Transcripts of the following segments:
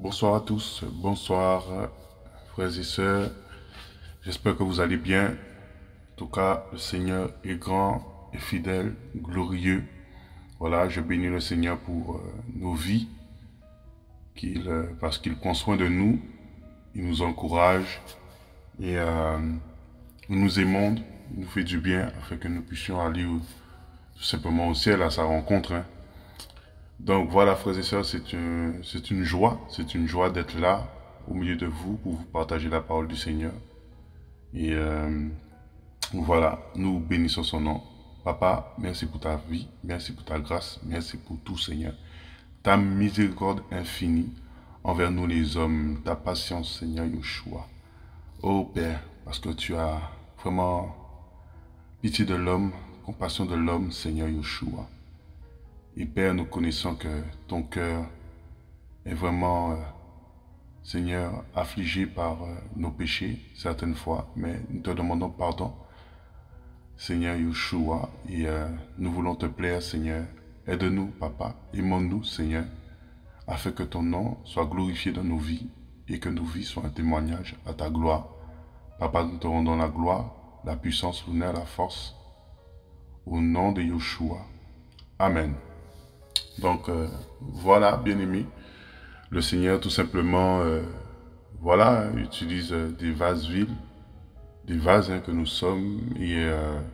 Bonsoir à tous, bonsoir frères et sœurs, j'espère que vous allez bien. En tout cas, le Seigneur est grand et fidèle, glorieux. Voilà, je bénis le Seigneur pour nos vies, parce qu'il prend soin de nous, il nous encourage et nous nous aimons, il nous fait du bien afin que nous puissions aller tout simplement au ciel à sa rencontre. Donc voilà, frères et sœurs, c'est une joie d'être là au milieu de vous pour vous partager la parole du Seigneur. Et voilà, nous bénissons son nom. Papa, merci pour ta vie, merci pour ta grâce, merci pour tout, Seigneur. Ta miséricorde infinie envers nous les hommes, ta patience, Seigneur Yeshua. Oh Père, parce que tu as vraiment pitié de l'homme, compassion de l'homme, Seigneur Yeshua. Et Père, nous connaissons que ton cœur est vraiment, Seigneur, affligé par nos péchés, certaines fois, mais nous te demandons pardon, Seigneur Yeshua, et nous voulons te plaire, Seigneur. Aide-nous, Papa, aimons-nous, Seigneur, afin que ton nom soit glorifié dans nos vies et que nos vies soient un témoignage à ta gloire. Papa, nous te rendons la gloire, la puissance, l'honneur, la force, au nom de Yeshua. Amen. Donc, voilà, bien-aimés, le Seigneur tout simplement, voilà, utilise des vases vides, des vases que nous sommes, et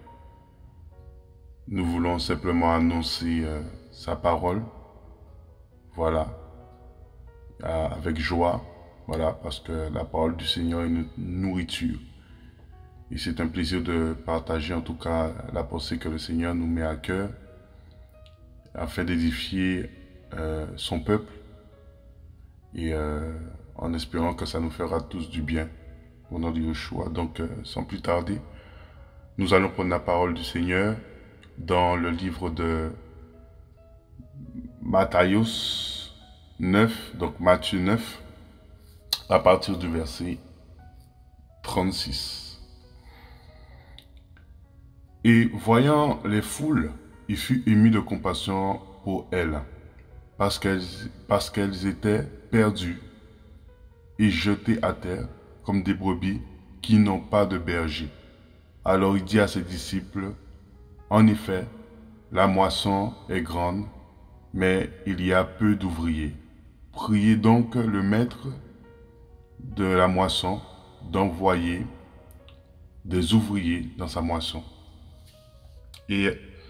nous voulons simplement annoncer sa parole, voilà, avec joie, voilà, parce que la parole du Seigneur est une nourriture. Et c'est un plaisir de partager en tout cas la pensée que le Seigneur nous met à cœur, afin d'édifier son peuple, et en espérant que ça nous fera tous du bien au nom de Yeshua. Donc sans plus tarder, nous allons prendre la parole du Seigneur dans le livre de Matthieu 9, donc Matthieu 9, à partir du verset 36. Et voyant les foules, il fut ému de compassion pour elles, parce qu'elles étaient perdues et jetées à terre comme des brebis qui n'ont pas de berger. Alors il dit à ses disciples, en effet, la moisson est grande, mais il y a peu d'ouvriers. Priez donc le maître de la moisson d'envoyer des ouvriers dans sa moisson. Et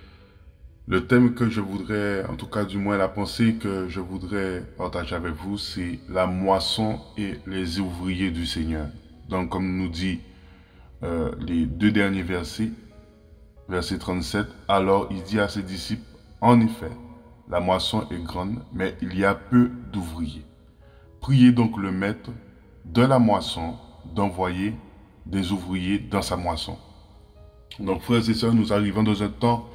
le thème que je voudrais, en tout cas du moins la pensée que je voudrais partager avec vous, c'est la moisson et les ouvriers du Seigneur. Donc comme nous dit les deux derniers versets, verset 37, alors il dit à ses disciples, en effet, la moisson est grande, mais il y a peu d'ouvriers. Priez donc le maître de la moisson d'envoyer des ouvriers dans sa moisson. Donc frères et sœurs, nous arrivons dans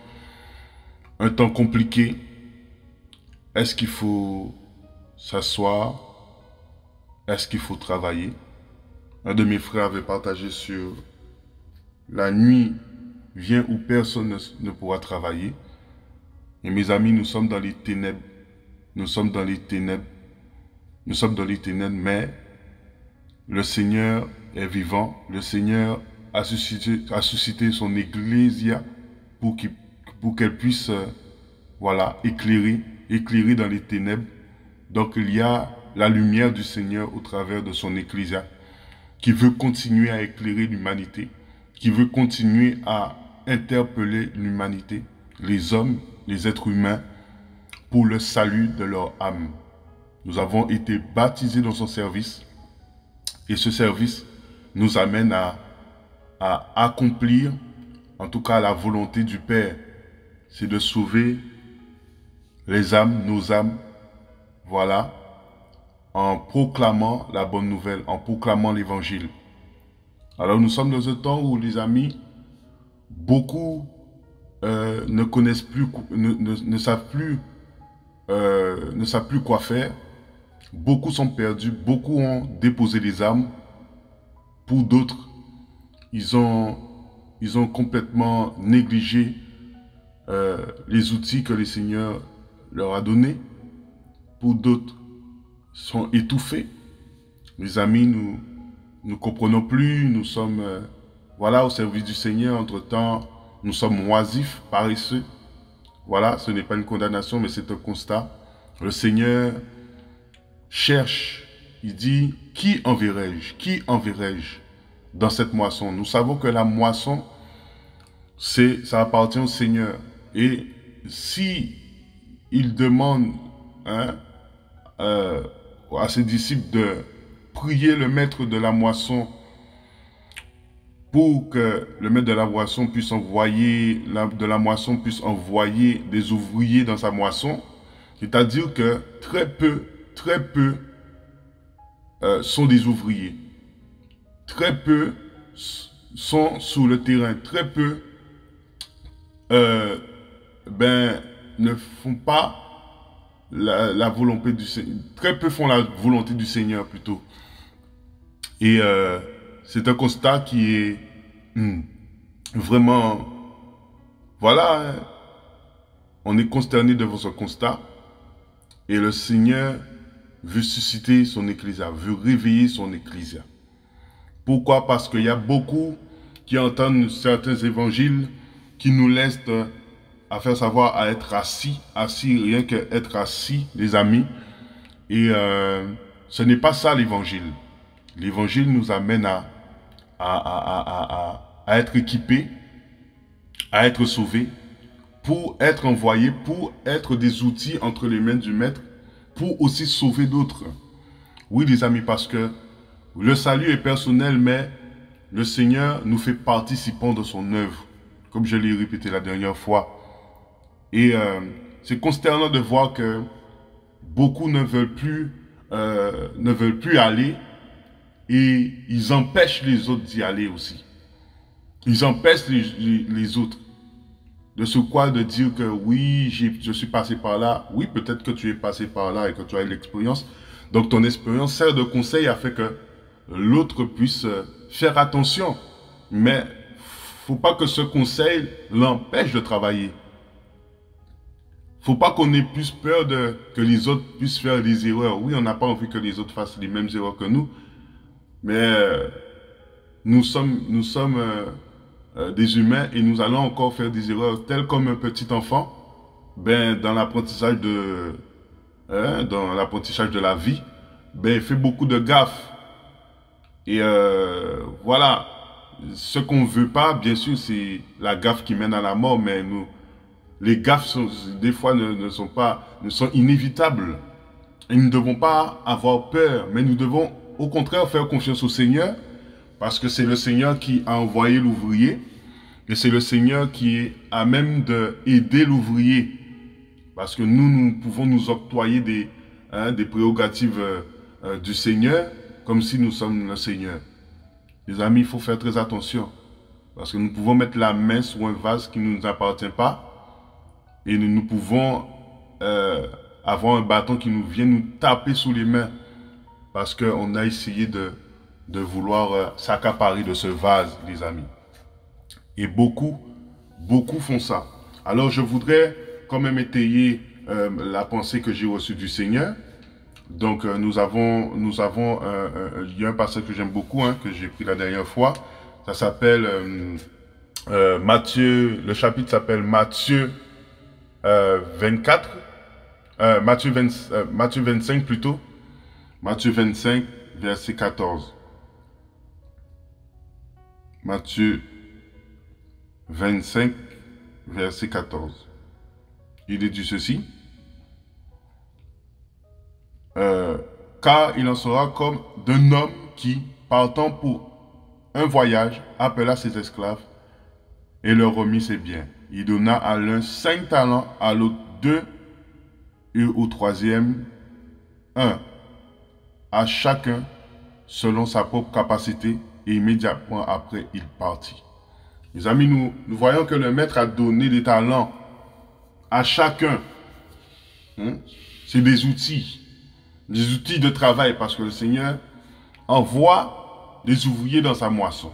un temps compliqué. Est-ce qu'il faut s'asseoir? Est-ce qu'il faut travailler? Un de mes frères avait partagé sur la nuit vient où personne ne pourra travailler. Et mes amis, nous sommes dans les ténèbres. Nous sommes dans les ténèbres. Nous sommes dans les ténèbres, mais le Seigneur est vivant. Le Seigneur a suscité son Ecclésia pour qu'elle puisse voilà, éclairer dans les ténèbres. Donc il y a la lumière du Seigneur au travers de son Ecclésia qui veut continuer à éclairer l'humanité, qui veut continuer à interpeller l'humanité, les hommes, les êtres humains, pour le salut de leur âme. Nous avons été baptisés dans son service et ce service nous amène à accomplir, en tout cas la volonté du Père, c'est de sauver les âmes, nos âmes, voilà, en proclamant la bonne nouvelle, en proclamant l'évangile. Alors nous sommes dans un temps où, les amis, beaucoup ne connaissent plus, ne savent plus quoi faire. Beaucoup sont perdus, beaucoup ont déposé les armes. Pour d'autres, ils ont complètement négligé les outils que le Seigneur leur a donnés. Pour d'autres, sont étouffés. Mes amis, nous ne comprenons plus, nous sommes voilà, au service du Seigneur. Entre-temps, nous sommes moisifs, paresseux. Voilà, ce n'est pas une condamnation, mais c'est un constat. Le Seigneur cherche, il dit, qui enverrai-je? Qui enverrai-je dans cette moisson? Nous savons que la moisson, ça appartient au Seigneur. Et si il demande à ses disciples de prier le maître de la moisson pour que le maître de la moisson puisse envoyer des ouvriers dans sa moisson, c'est-à-dire que très peu sont des ouvriers. Très peu sont sur le terrain. Très peu ne font pas la volonté du Seigneur. Très peu font la volonté du Seigneur plutôt. Et c'est un constat qui est vraiment... Voilà, on est consterné devant ce constat. Et le Seigneur veut susciter son ecclésia, veut réveiller son ecclésia. Pourquoi? Parce qu'il y a beaucoup qui entendent certains évangiles qui nous laissent à faire savoir à être assis, rien qu'être assis, les amis. Et ce n'est pas ça l'évangile. L'évangile nous amène à être équipés, à être sauvés, pour être envoyés, pour être des outils entre les mains du Maître, pour aussi sauver d'autres. Oui, les amis, parce que le salut est personnel, mais le Seigneur nous fait participants de son œuvre, comme je l'ai répété la dernière fois. Et c'est consternant de voir que beaucoup ne veulent plus aller, et ils empêchent les autres d'y aller aussi. Ils empêchent les autres. De ce quoi de dire que oui, je suis passé par là. Oui, peut-être que tu es passé par là et que tu as eu l'expérience. Donc ton expérience sert de conseil afin que l'autre puisse faire attention. Mais faut pas que ce conseil l'empêche de travailler. Faut pas qu'on ait plus peur que les autres puissent faire des erreurs. Oui, on n'a pas envie que les autres fassent les mêmes erreurs que nous. Mais nous sommes des humains et nous allons encore faire des erreurs telles comme un petit enfant. Dans l'apprentissage de la vie, il fait beaucoup de gaffes. Et voilà, ce qu'on veut pas, bien sûr, c'est la gaffe qui mène à la mort, mais les gaffes des fois ne sont inévitables. Et nous ne devons pas avoir peur, mais nous devons au contraire faire confiance au Seigneur, parce que c'est le Seigneur qui a envoyé l'ouvrier, et c'est le Seigneur qui est à même d'aider l'ouvrier. Parce que nous pouvons nous octroyer des prérogatives du Seigneur, comme si nous sommes le Seigneur. Les amis, il faut faire très attention. Parce que nous pouvons mettre la main sur un vase qui ne nous appartient pas, et nous pouvons avoir un bâton qui nous vient nous taper sous les mains, parce qu'on a essayé de vouloir s'accaparer de ce vase, les amis. Et beaucoup font ça. Alors je voudrais quand même étayer la pensée que j'ai reçue du Seigneur. Donc nous avons il y a un passage que j'aime beaucoup, que j'ai pris la dernière fois. Ça s'appelle Matthieu, le chapitre s'appelle Matthieu 24, Matthieu 25 plutôt. Matthieu 25, verset 14. Matthieu 25, verset 14. Il est dit ceci. Car il en sera comme d'un homme qui, partant pour un voyage, appela ses esclaves et leur remit ses biens. Il donna à l'un 5 talents, à l'autre 2 et au troisième 1. À chacun selon sa propre capacité, et immédiatement après il partit. Les amis, nous voyons que le maître a donné des talents à chacun. C'est des outils de travail, parce que le Seigneur envoie des ouvriers dans sa moisson.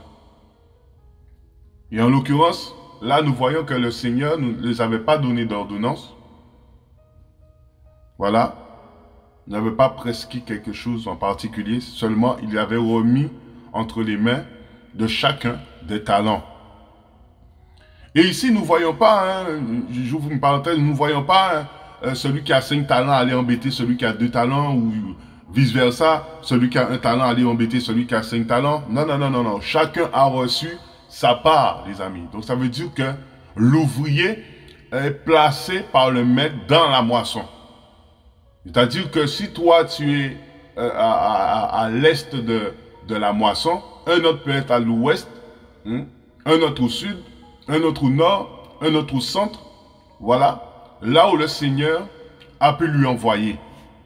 Et en l'occurrence, là nous voyons que le Seigneur ne les avait pas donné d'ordonnance. Voilà. n'avait pas prescrit quelque chose en particulier, seulement il avait remis entre les mains de chacun des talents. Et ici, nous ne voyons pas, hein, j'ouvre une parenthèse, nous ne voyons pas celui qui a 5 talents aller embêter celui qui a 2 talents ou vice-versa, celui qui a un talent aller embêter celui qui a 5 talents. Non, non, non, non, non. Chacun a reçu sa part, les amis. Donc ça veut dire que l'ouvrier est placé par le maître dans la moisson. C'est-à-dire que si toi tu es à l'est de la moisson, un autre peut être à l'ouest, hein, un autre au sud, un autre au nord, un autre au centre. Voilà, là où le Seigneur a pu lui envoyer.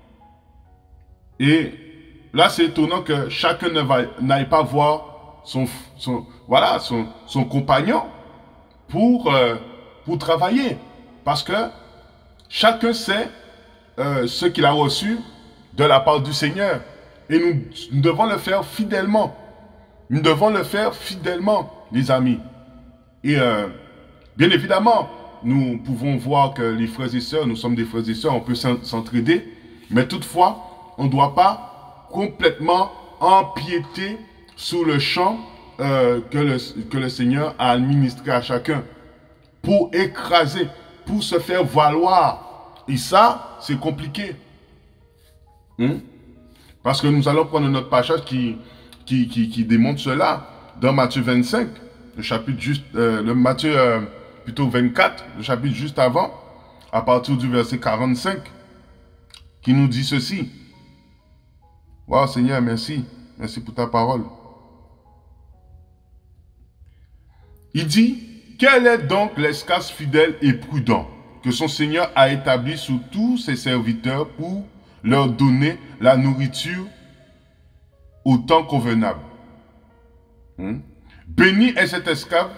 Et là, c'est étonnant que chacun n'aille pas voir son compagnon pour travailler. Parce que chacun sait ce qu'il a reçu de la part du Seigneur. Et nous devons le faire fidèlement. Nous devons le faire fidèlement, les amis. Et bien évidemment, nous pouvons voir que les frères et sœurs, nous sommes des frères et sœurs, on peut s'entraider. Mais toutefois, on ne doit pas complètement empiéter sur le champ que le Seigneur a administré à chacun pour écraser, pour se faire valoir. Et ça, c'est compliqué. Parce que nous allons prendre notre passage qui démontre cela dans Matthieu 25, le chapitre juste, Matthieu plutôt 24, le chapitre juste avant, à partir du verset 45, qui nous dit ceci. Wow, Seigneur, merci. Merci pour ta parole. Il dit, quel est donc l'esclave fidèle et prudent que son Seigneur a établi sous tous ses serviteurs pour leur donner la nourriture au temps convenable. Béni est cet esclave,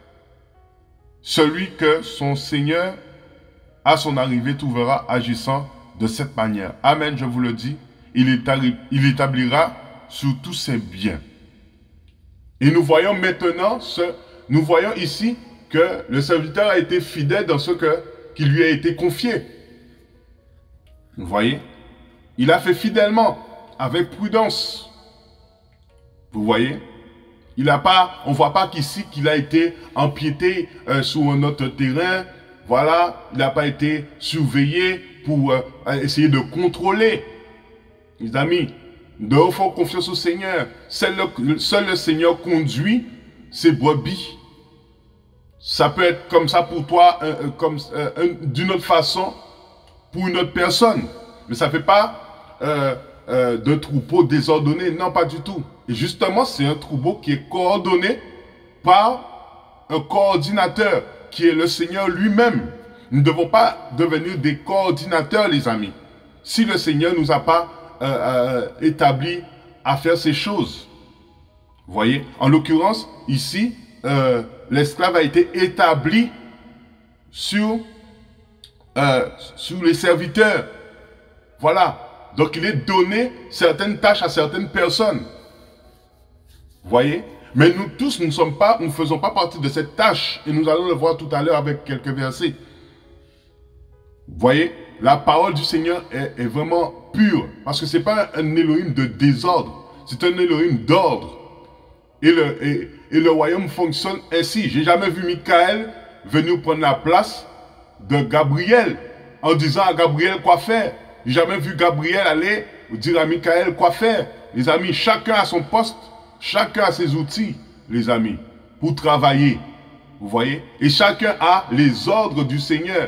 celui que son Seigneur, à son arrivée, trouvera agissant de cette manière. Amen, je vous le dis, il établira sur tous ses biens. Et nous voyons maintenant, nous voyons ici que le serviteur a été fidèle dans ce qui lui a été confié. Vous voyez? Il a fait fidèlement, avec prudence. Vous voyez? On ne voit pas qu'ici qu'il a été empiété sur notre terrain. Voilà, il n'a pas été surveillé pour essayer de contrôler. Les amis, nous devons faire confiance au Seigneur. Seul le Seigneur conduit ses brebis. Ça peut être comme ça pour toi, d'une autre façon pour une autre personne. Mais ça ne fait pas de troupeau désordonné. Non, pas du tout. Et justement, c'est un troupeau qui est coordonné par un coordinateur qui est le Seigneur lui-même. Nous ne devons pas devenir des coordinateurs, les amis. Si le Seigneur ne nous a pas établi à faire ces choses. Vous voyez? En l'occurrence, ici, l'esclave a été établi sur les serviteurs. Voilà. Donc, il est donné certaines tâches à certaines personnes. Vous voyez? Mais nous tous, nous ne faisons pas partie de cette tâche. Et nous allons le voir tout à l'heure avec quelques versets. Vous voyez? La parole du Seigneur est vraiment pure. Parce que ce n'est pas un Elohim de désordre. C'est un Elohim d'ordre. Et le royaume fonctionne ainsi. J'ai jamais vu Michael venir prendre la place de Gabriel en disant à Gabriel quoi faire. J'ai jamais vu Gabriel aller dire à Michael quoi faire. Les amis, chacun a son poste, chacun a ses outils, les amis, pour travailler. Vous voyez? Et chacun a les ordres du Seigneur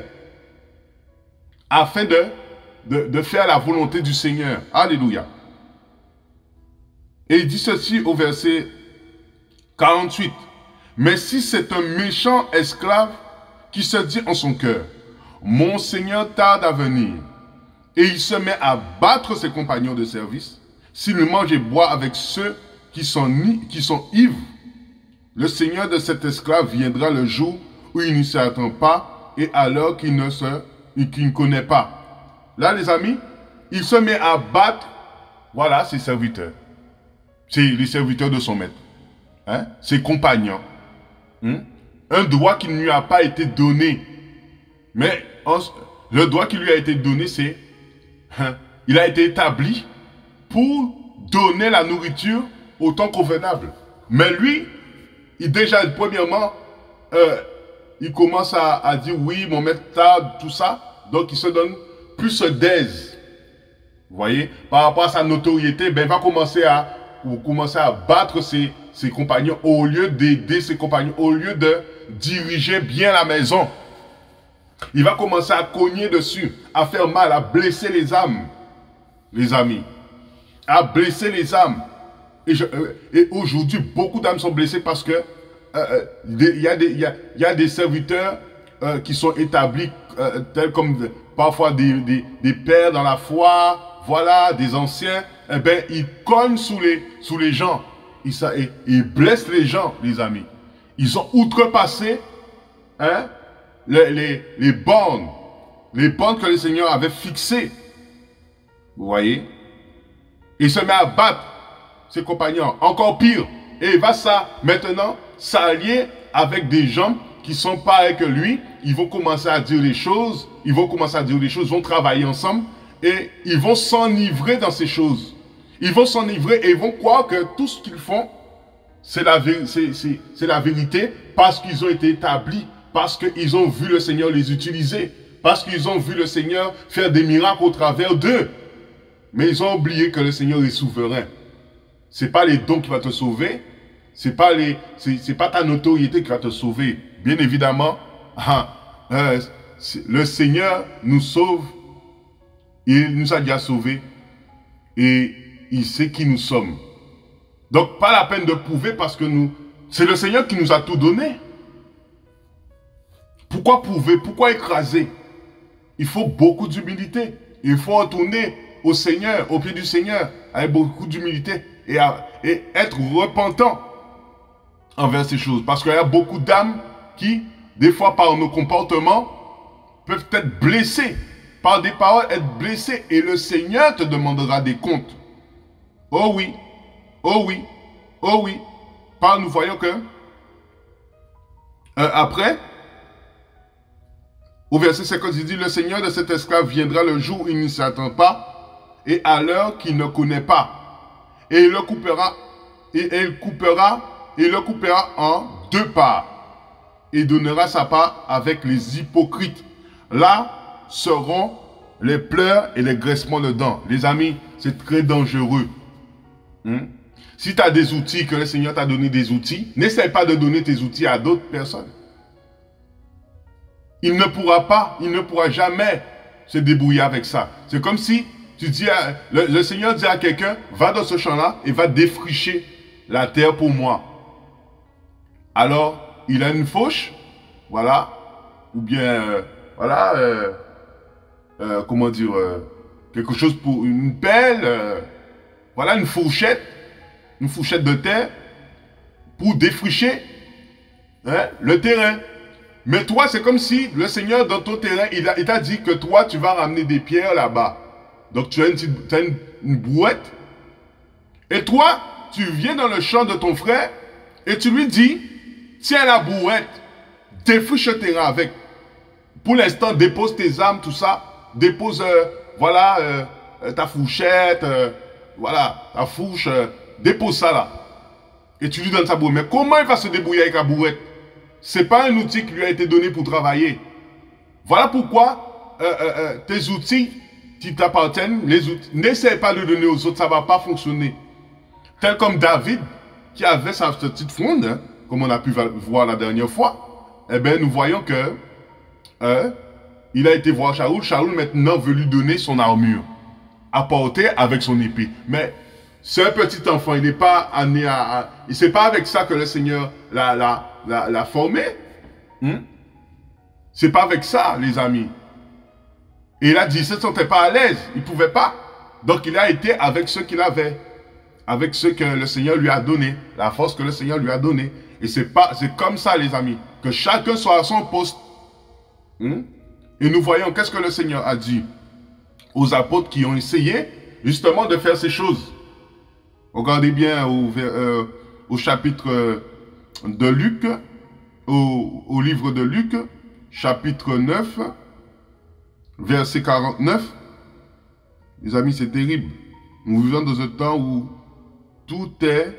afin de faire la volonté du Seigneur. Alléluia. Et il dit ceci au verset 48. Mais si c'est un méchant esclave qui se dit en son cœur, mon Seigneur tarde à venir, et il se met à battre ses compagnons de service, s'il mange et boit avec ceux qui sont ivres, le Seigneur de cet esclave viendra le jour où il ne s'y attend pas et à l'heure qu'il ne connaît pas. Là, les amis, il se met à battre, voilà, ses serviteurs. C'est les serviteurs de son maître. Hein? Ses compagnons. Un droit qui ne lui a pas été donné. Mais le droit qui lui a été donné, c'est il a été établi pour donner la nourriture au temps convenable. Mais lui, déjà, premièrement, il commence à dire oui, mon maître, tout ça. Donc, il se donne plus d'aise. Vous voyez, par rapport à sa notoriété, ben, il va commencer à battre ses compagnons au lieu d'aider ses compagnons, au lieu de diriger bien la maison. Il va commencer à cogner dessus, à faire mal, à blesser les âmes, les amis. À blesser les âmes. Et aujourd'hui, beaucoup d'âmes sont blessées parce que il y a des serviteurs qui sont établis, tels comme parfois des pères dans la foi, voilà, des anciens. Eh bien, ils cognent sous les gens. Ils blessent les gens, les amis. Ils ont outrepassé les bornes que le Seigneur avait fixées. Vous voyez? Il se met à battre ses compagnons. Encore pire. Et il va maintenant s'allier avec des gens qui sont pareils que lui. Ils vont commencer à dire les choses. Ils vont travailler ensemble. Et ils vont s'enivrer dans ces choses. Ils vont s'enivrer et ils vont croire que tout ce qu'ils font, c'est la vérité parce qu'ils ont été établis, parce qu'ils ont vu le Seigneur les utiliser, parce qu'ils ont vu le Seigneur faire des miracles au travers d'eux. Mais ils ont oublié que le Seigneur est souverain. Ce n'est pas les dons qui vont te sauver, ce n'est pas ta notoriété qui va te sauver. Bien évidemment, le Seigneur nous sauve, il nous a déjà sauvés et il sait qui nous sommes. Donc, pas la peine de prouver parce que c'est le Seigneur qui nous a tout donné. Pourquoi prouver? Pourquoi écraser? Il faut beaucoup d'humilité. Il faut retourner au Seigneur, au pied du Seigneur, avec beaucoup d'humilité et être repentant envers ces choses. Parce qu'il y a beaucoup d'âmes qui, des fois par nos comportements, peuvent être blessées. Par des paroles, être blessées. Et le Seigneur te demandera des comptes. Oh oui, oh oui, oh oui. Nous voyons que après, au verset 50, il dit, le Seigneur de cet esclave viendra le jour où il ne s'attend pas et à l'heure qu'il ne connaît pas. Et il le coupera, en deux parts et donnera sa part avec les hypocrites. Là seront les pleurs et les graissements de dents. Les amis, c'est très dangereux. Si tu as des outils, que le Seigneur t'a donné des outils, n'essaie pas de donner tes outils à d'autres personnes. Il ne pourra jamais se débrouiller avec ça. C'est comme si tu dis, le Seigneur dit à quelqu'un, va dans ce champ-là et va défricher la terre pour moi. Alors, il a une fauche, voilà, ou bien, comment dire, quelque chose pour une pelle, voilà, une fourchette de terre pour défricher le terrain. Mais toi, c'est comme si le Seigneur, dans ton terrain, il t'a dit que toi, tu vas ramener des pierres là-bas. Donc, tu as une brouette. Et toi, tu viens dans le champ de ton frère et tu lui dis, tiens la brouette, défriche le terrain avec. Pour l'instant, dépose tes armes, tout ça. Dépose, ta fourchette, ta fourche. Dépose ça là. Et tu lui donnes sa brouette. Mais comment il va se débrouiller avec la brouette? C'est pas un outil qui lui a été donné pour travailler. Voilà pourquoi tes outils qui t'appartiennent, n'essaie pas de les donner aux autres, ça ne va pas fonctionner. Tel comme David, qui avait sa petite fronde, comme on a pu voir la dernière fois, eh bien, nous voyons que il a été voir Shaoul. Shaoul maintenant veut lui donner son armure à porter avec son épée. Mais c'est un petit enfant, il n'est pas amené c'est pas avec ça que le Seigneur l'a formé. C'est pas avec ça, les amis. Et il a dit, il ne se sentait pas à l'aise, il ne pouvait pas. Donc il a été avec ce qu'il avait, avec ce que le Seigneur lui a donné, la force que le Seigneur lui a donnée. Et c'est comme ça, les amis, que chacun soit à son poste. Et nous voyons qu'est-ce que le Seigneur a dit aux apôtres qui ont essayé justement de faire ces choses. Regardez bien au chapitre de Luc, au livre de Luc, chapitre 9, verset 49. Les amis, c'est terrible. Nous vivons dans un temps où tout est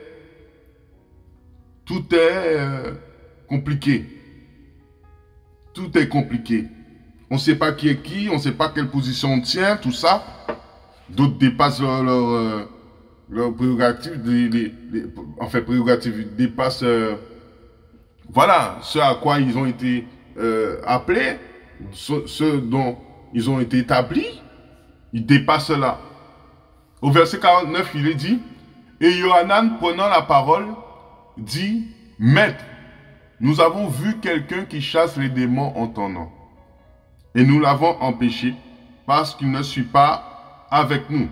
compliqué. Tout est compliqué. On ne sait pas qui est qui, on ne sait pas quelle position on tient, tout ça. D'autres dépassent leur prérogative, enfin prérogative, dépassent voilà, ce à quoi ils ont été appelés, ce dont ils ont été établis, ils dépassent cela. Au verset 49, il est dit, et Yohanan, prenant la parole, dit, Maître, nous avons vu quelqu'un qui chasse les démons en ton nom, et nous l'avons empêché parce qu'il ne suit pas avec nous.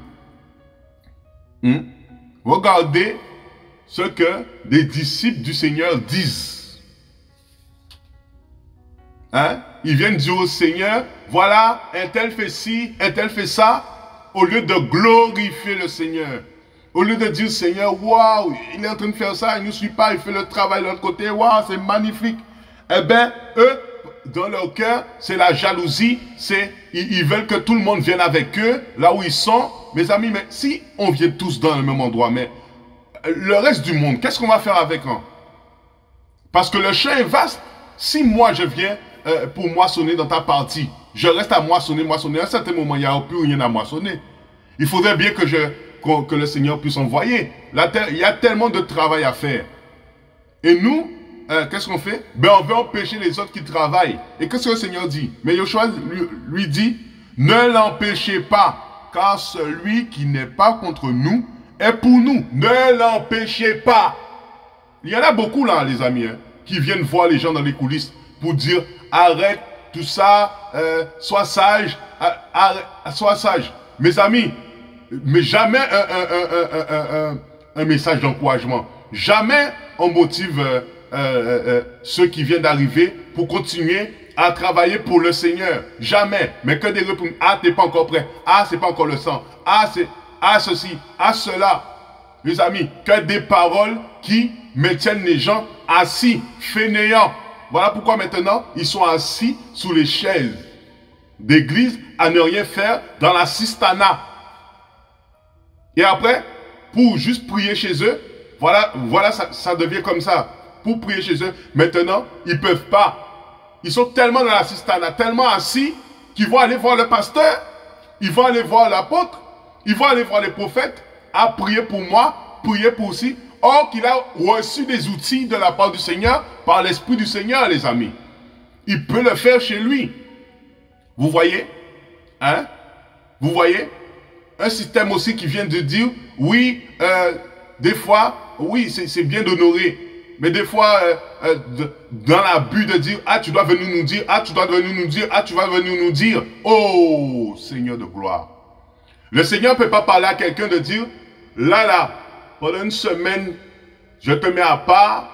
Regardez ce que des disciples du Seigneur disent. Ils viennent dire au Seigneur, voilà, un tel fait ci, un tel fait ça, au lieu de glorifier le Seigneur. Au lieu de dire, Seigneur, waouh, il est en train de faire ça, il ne suit pas, il fait le travail de l'autre côté, waouh, c'est magnifique. Eh bien, eux, dans leur cœur, c'est la jalousie, ils veulent que tout le monde vienne avec eux, là où ils sont. Mes amis, mais si on vient tous dans le même endroit, mais le reste du monde, qu'est-ce qu'on va faire avec eux? Parce que le champ est vaste. Si moi, je viens pour moissonner dans ta partie, je reste à moissonner, à un certain moment, il n'y a plus rien à moissonner. Il faudrait bien que le Seigneur puisse envoyer. Il y a tellement de travail à faire. Et nous, qu'est-ce qu'on fait? Ben, on veut empêcher les autres qui travaillent. Et qu'est-ce que le Seigneur dit? Mais Yoshua lui dit, ne l'empêchez pas, car celui qui n'est pas contre nous est pour nous. Ne l'empêchez pas. Il y en a beaucoup là, les amis, qui viennent voir les gens dans les coulisses pour dire, arrête tout ça, sois sage, sois sage. Mes amis, mais jamais un message d'encouragement. Jamais on motive ceux qui viennent d'arriver pour continuer à travailler pour le Seigneur. Jamais. Mais que des réponses. Ah, t'es pas encore prêt. Ah, c'est pas encore le sang. Ah, c'est ceci. Ah, cela. Les amis, que des paroles qui maintiennent les gens assis, fainéants. Voilà pourquoi maintenant, ils sont assis sous les chaises d'église à ne rien faire dans la cistana. Et après, pour juste prier chez eux, voilà ça devient comme ça. Pour prier chez eux, maintenant, ils ne peuvent pas. Ils sont tellement dans la cistana, tellement assis, qu'ils vont aller voir le pasteur, ils vont aller voir l'apôtre, ils vont aller voir les prophètes, à prier pour moi, prier pour aussi. Or qu'il a reçu des outils de la part du Seigneur, par l'Esprit du Seigneur, les amis. Il peut le faire chez lui. Vous voyez? Vous voyez? Un système aussi qui vient de dire, oui, des fois, oui, c'est bien d'honorer. Mais des fois, dans l'abus de dire, ah, tu dois venir nous dire, ah, tu dois venir nous dire, ah, tu vas venir nous dire. Oh, Seigneur de gloire. Le Seigneur ne peut pas parler à quelqu'un de dire, là, pendant une semaine, je te mets à part.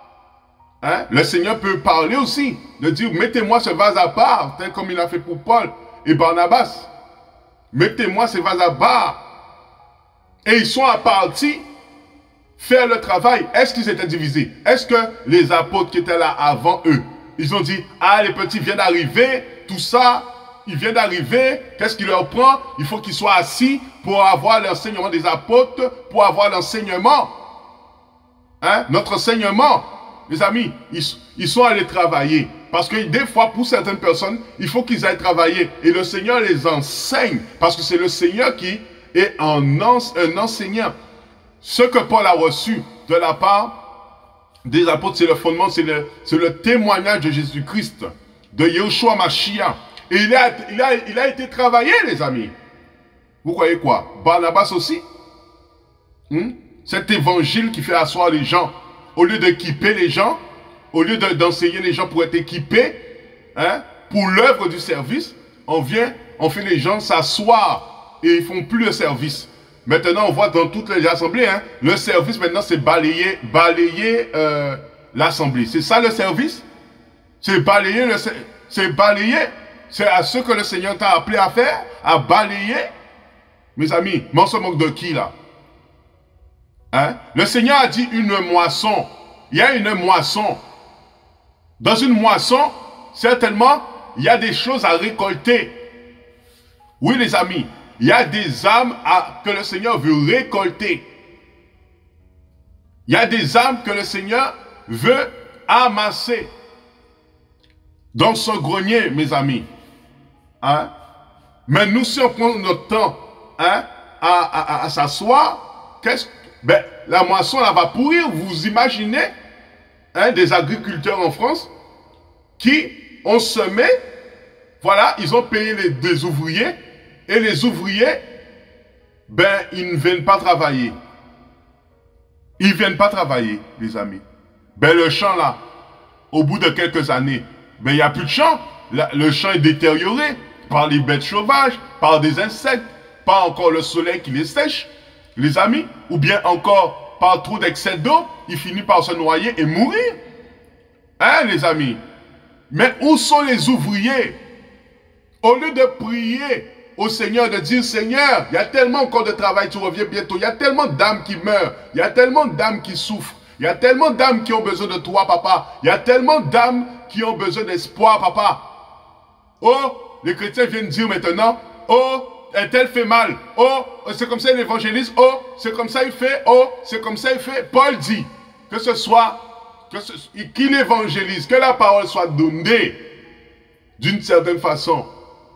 Le Seigneur peut parler aussi, de dire, mettez-moi ce vase à part, tel comme il a fait pour Paul et Barnabas. Mettez-moi ce vase à part. Et ils sont à partie faire le travail. Est-ce qu'ils étaient divisés? Est-ce que les apôtres qui étaient là avant eux, ils ont dit, ah, les petits viennent d'arriver, tout ça, ils viennent d'arriver, qu'est-ce qui leur prend? Il faut qu'ils soient assis pour avoir l'enseignement des apôtres, pour avoir l'enseignement. Notre enseignement. Les amis, ils sont allés travailler. Parce que des fois, pour certaines personnes, il faut qu'ils aillent travailler. Et le Seigneur les enseigne. Parce que c'est le Seigneur qui est un enseignant. Ce que Paul a reçu de la part des apôtres, c'est le fondement, c'est le témoignage de Jésus-Christ, de Yeshua Mashiach. Et il a été travaillé, les amis. Vous croyez quoi? Barnabas aussi? Cet évangile qui fait asseoir les gens, au lieu d'équiper les gens, au lieu d'enseigner les gens pour être équipés, pour l'œuvre du service, on fait les gens s'asseoir et ils font plus le service. Maintenant, on voit dans toutes les assemblées, le service maintenant c'est balayer l'assemblée. C'est ça le service? C'est balayer c'est à ce que le Seigneur t'a appelé à faire, à balayer. Mes amis, mais on se moque de qui là? Le Seigneur a dit une moisson. Il y a une moisson. Dans une moisson, certainement, il y a des choses à récolter. Oui, les amis. il y a des âmes que le Seigneur veut récolter. Il y a des âmes que le Seigneur veut amasser dans son grenier, mes amis. Hein? Mais nous, si on prend notre temps, hein, à s'asseoir, ben, la moisson là, va pourrir. Vous imaginez, hein, des agriculteurs en France qui ont semé, voilà, ils ont payé des ouvriers, et les ouvriers, ben, ils ne viennent pas travailler. Ils ne viennent pas travailler, les amis. Ben, le champ là, au bout de quelques années, ben, il n'y a plus de champ. Le champ est détérioré par les bêtes sauvages, par des insectes, pas encore le soleil qui les sèche, les amis, ou bien encore par trop d'excès d'eau, il finit par se noyer et mourir. Hein, les amis? Mais où sont les ouvriers? Au lieu de prier au Seigneur, de dire, Seigneur, il y a tellement encore de travail, tu reviens bientôt, il y a tellement d'âmes qui meurent, il y a tellement d'âmes qui souffrent, il y a tellement d'âmes qui ont besoin de toi, papa, il y a tellement d'âmes qui ont besoin d'espoir, papa. Oh, les chrétiens viennent dire maintenant, oh, un tel fait mal, oh, c'est comme ça il évangélise, oh, c'est comme ça il fait, oh, c'est comme ça il fait. Paul dit que ce soit, qu'il évangélise, que la parole soit donnée d'une certaine façon,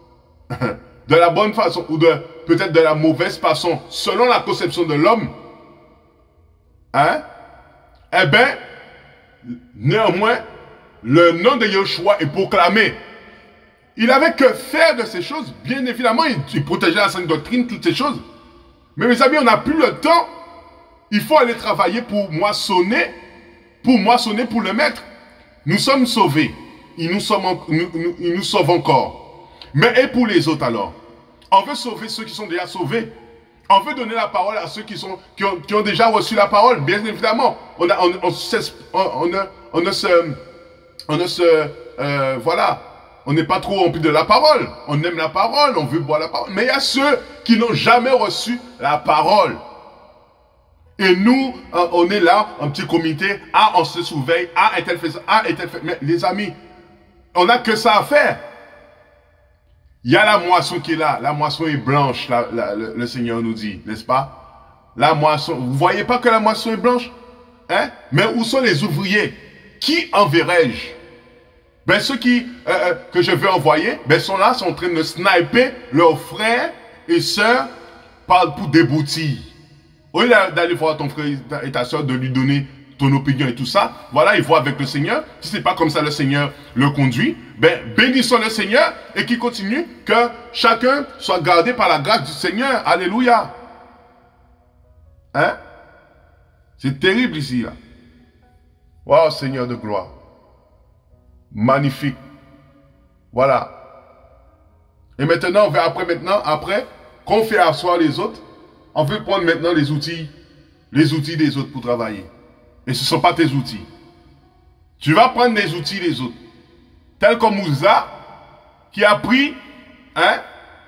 de la bonne façon ou peut-être de la mauvaise façon, selon la conception de l'homme, hein, eh bien, néanmoins, le nom de Yeshua est proclamé. Il avait que faire de ces choses. Bien évidemment, il protégeait la sainte doctrine, toutes ces choses. Mais mes amis, on n'a plus le temps. Il faut aller travailler pour moissonner pour le maître. Nous sommes sauvés. Il nous sauve encore. Mais et pour les autres alors? On veut sauver ceux qui sont déjà sauvés. On veut donner la parole à ceux qui ont déjà reçu la parole. Bien évidemment, voilà. On n'est pas trop rempli de la parole. On aime la parole, on veut boire la parole. Mais il y a ceux qui n'ont jamais reçu la parole. Et nous, on est là, un petit comité. Ah, on se surveille. Ah, est-elle fait ça? Ah, est-elle fait... Mais les amis, on n'a que ça à faire. Il y a la moisson qui est là. La moisson est blanche, le Seigneur nous dit, n'est-ce pas? La moisson. Vous ne voyez pas que la moisson est blanche? Hein? Mais où sont les ouvriers? Qui enverrai-je? Ben, ceux que je veux envoyer, ben, sont là, sont en train de sniper leurs frères et sœurs pour déboutir. Au lieu d'aller voir ton frère et ta sœur, de lui donner ton opinion et tout ça, voilà, ils voient avec le Seigneur. Si c'est pas comme ça le Seigneur le conduit, ben, bénissons le Seigneur et qu'il continue, que chacun soit gardé par la grâce du Seigneur. Alléluia. Hein? C'est terrible ici, là. Waouh, Seigneur de gloire. Magnifique. Voilà. Et maintenant, on va après, qu'on fait asseoir les autres, on veut prendre maintenant les outils des autres pour travailler. Et ce ne sont pas tes outils. Tu vas prendre les outils des autres. Tel comme Moussa, qui a pris, hein,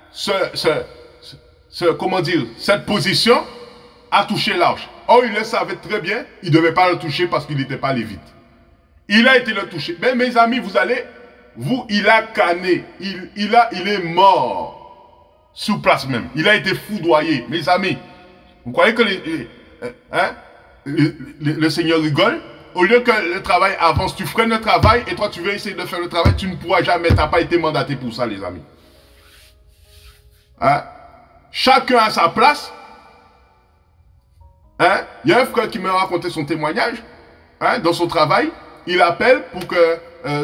comment dire, cette position à toucher l'arche. Or, il le savait très bien, il ne devait pas le toucher parce qu'il n'était pas lévite. Il a été le touché. Mais mes amis, il a canné. Il est mort. Sur place même. Il a été foudroyé. Mes amis, vous croyez que le Seigneur rigole? Au lieu que le travail avance, tu freines le travail et toi tu veux essayer de faire le travail, tu ne pourras jamais. Tu n'as pas été mandaté pour ça, les amis. Hein? Chacun a sa place. Hein? Il y a un frère qui m'a raconté son témoignage, hein, dans son travail. Il appelle pour que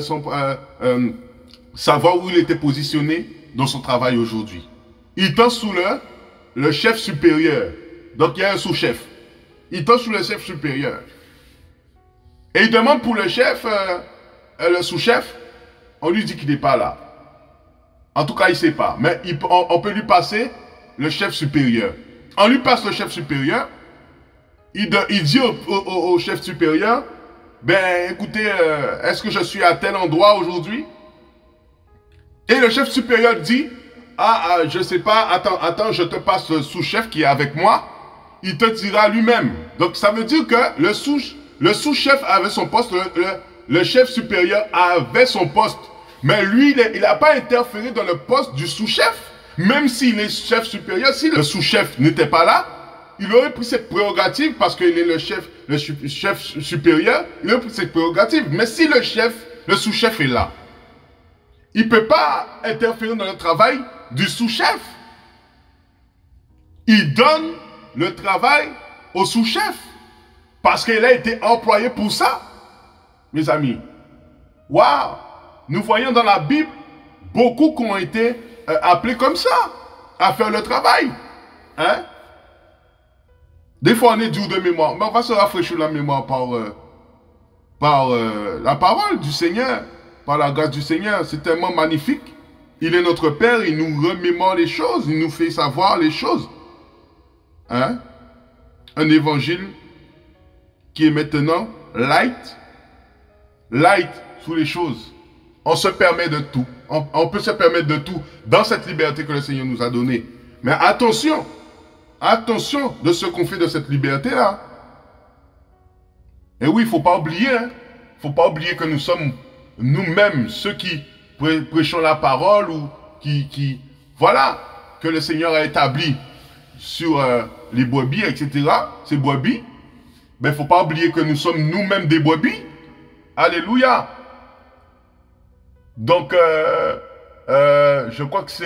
savoir où il était positionné dans son travail aujourd'hui. Il tend sous le chef supérieur. Donc il y a un sous-chef. Il tend sous le chef supérieur. Et il demande pour le chef, le sous-chef, on lui dit qu'il n'est pas là. En tout cas, il ne sait pas. Mais on peut lui passer le chef supérieur. On lui passe le chef supérieur. Il dit au chef supérieur, ben écoutez, est-ce que je suis à tel endroit aujourd'hui? Et le chef supérieur dit, je sais pas, attends, je te passe le sous-chef qui est avec moi. Il te dira lui-même. Donc ça veut dire que le sous-chef avait son poste, le chef supérieur avait son poste. Mais lui, il n'a pas interféré dans le poste du sous-chef. Même s'il est chef supérieur, si le sous-chef n'était pas là, il aurait pris cette prérogative parce qu'il est le chef supérieur, il aurait pris cette prérogative. Mais si le sous-chef est là, il ne peut pas interférer dans le travail du sous-chef. Il donne le travail au sous-chef parce qu'il a été employé pour ça. Mes amis, waouh! Nous voyons dans la Bible beaucoup qui ont été appelés comme ça à faire le travail. Hein? Des fois, on est dur de mémoire, mais on va se rafraîchir la mémoire par la parole du Seigneur, par la grâce du Seigneur. C'est tellement magnifique. Il est notre Père, il nous remémore les choses, il nous fait savoir les choses. Hein? Un évangile qui est maintenant light sur les choses. On se permet de tout. On peut se permettre de tout dans cette liberté que le Seigneur nous a donnée. Mais attention, attention de ce qu'on fait de cette liberté-là. Et oui, il ne faut pas oublier, hein. Il ne faut pas oublier que nous sommes nous-mêmes ceux qui prêchons la parole ou voilà, que le Seigneur a établi sur les brebis, etc. Ces brebis, mais il ne faut pas oublier que nous sommes nous-mêmes des brebis. Alléluia. Donc, je crois que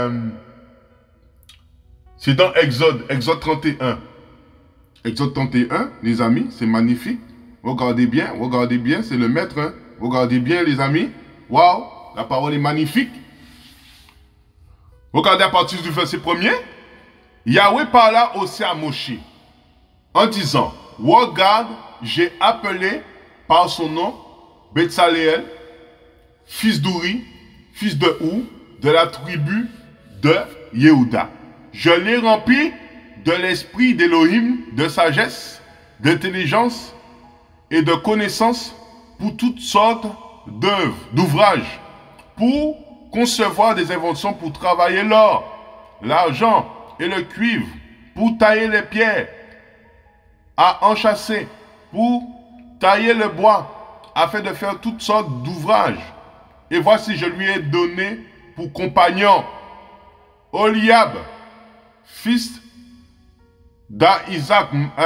c'est dans Exode 31. Exode 31, les amis, c'est magnifique. Regardez bien, c'est le maître. Hein. Regardez bien, les amis. Waouh, la parole est magnifique. Regardez à partir du verset 1er. Yahweh parla aussi à Moshe en disant, regarde, j'ai appelé par son nom Betsaléel, fils d'Ouri, fils de Hou, de la tribu de Yehuda. Je l'ai rempli de l'esprit d'Élohim, de sagesse, d'intelligence et de connaissance pour toutes sortes d'œuvres, d'ouvrages, pour concevoir des inventions pour travailler l'or, l'argent et le cuivre, pour tailler les pierres à enchâsser, pour tailler le bois, afin de faire toutes sortes d'ouvrages. Et voici, je lui ai donné pour compagnon Oliab, fils d'Ahisamak,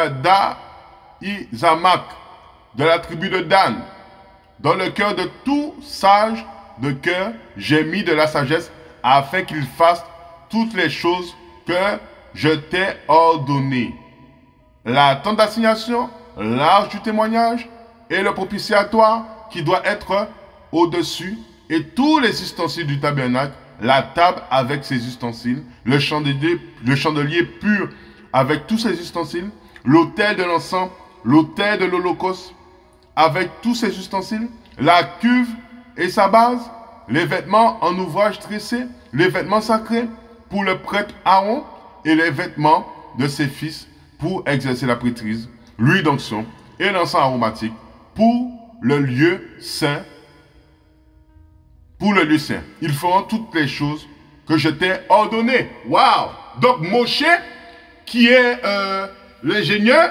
de la tribu de Dan. Dans le cœur de tout sage de cœur, j'ai mis de la sagesse afin qu'il fasse toutes les choses que je t'ai ordonnées. La tente d'assignation, l'arche du témoignage et le propitiatoire qui doit être au-dessus et tous les ustensiles du tabernacle, la table avec ses ustensiles, le chandelier pur avec tous ses ustensiles, l'autel de l'encens, l'autel de l'holocauste avec tous ses ustensiles, la cuve et sa base, les vêtements en ouvrage tressé, les vêtements sacrés pour le prêtre Aaron et les vêtements de ses fils pour exercer la prêtrise, l'huile d'onction et l'encens aromatique pour le lieu saint. Pour le lieu saint, ils feront toutes les choses que je t'ai ordonnées. Waouh! Donc Moshe, qui est l'ingénieur,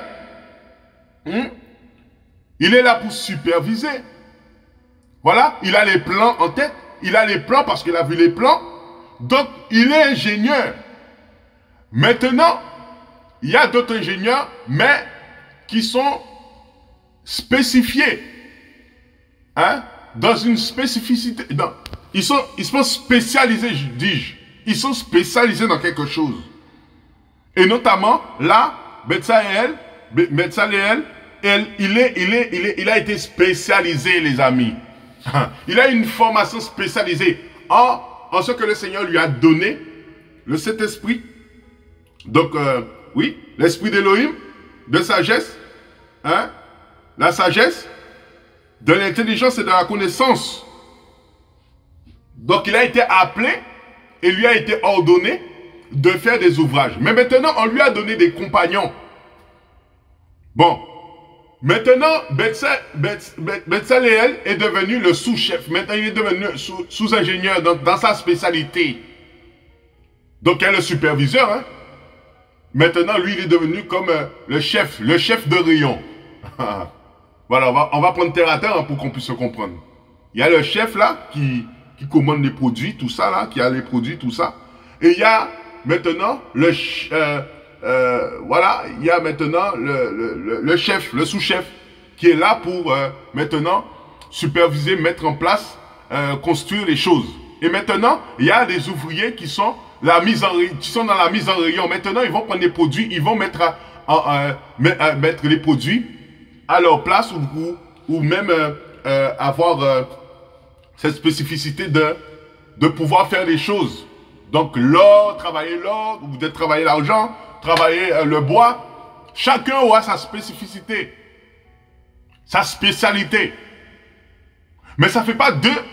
il est là pour superviser. Voilà, il a les plans en tête. Il a les plans parce qu'il a vu les plans. Donc, il est ingénieur. Maintenant, il y a d'autres ingénieurs, mais qui sont spécifiés. Hein? Dans une spécificité. Ils sont spécialisés, dis-je. Ils sont spécialisés dans quelque chose. Et notamment, là, Betsaléel, il a été spécialisé, les amis. Il a une formation spécialisée en ce que le Seigneur lui a donné, le Saint-Esprit. Donc, oui, l'esprit d'Élohim, de sagesse, hein, la sagesse, de l'intelligence et de la connaissance. Donc, il a été appelé et lui a été ordonné de faire des ouvrages. Mais maintenant, on lui a donné des compagnons. Bon. Maintenant, Betsaléel est devenu le sous-chef. Maintenant, il est devenu sous-ingénieur dans sa spécialité. Donc, il y a le superviseur. Hein? Maintenant, lui, il est devenu comme le chef de rayon. Voilà, on va prendre terre à terre hein, pour qu'on puisse se comprendre. Il y a le chef là qui commande les produits, tout ça là, qui a les produits, tout ça. Et il y a maintenant voilà, il y a maintenant le chef, le sous-chef, qui est là pour maintenant superviser, mettre en place, construire les choses. Et maintenant, il y a des ouvriers qui sont, dans la mise en rayon. Maintenant, ils vont prendre les produits, ils vont mettre les produits à leur place ou même avoir cette spécificité de pouvoir faire les choses. Donc l'or, travailler l'or, ou de travailler l'argent, travailler le bois. Chacun aura sa spécificité, sa spécialité. Mais ça ne fait pas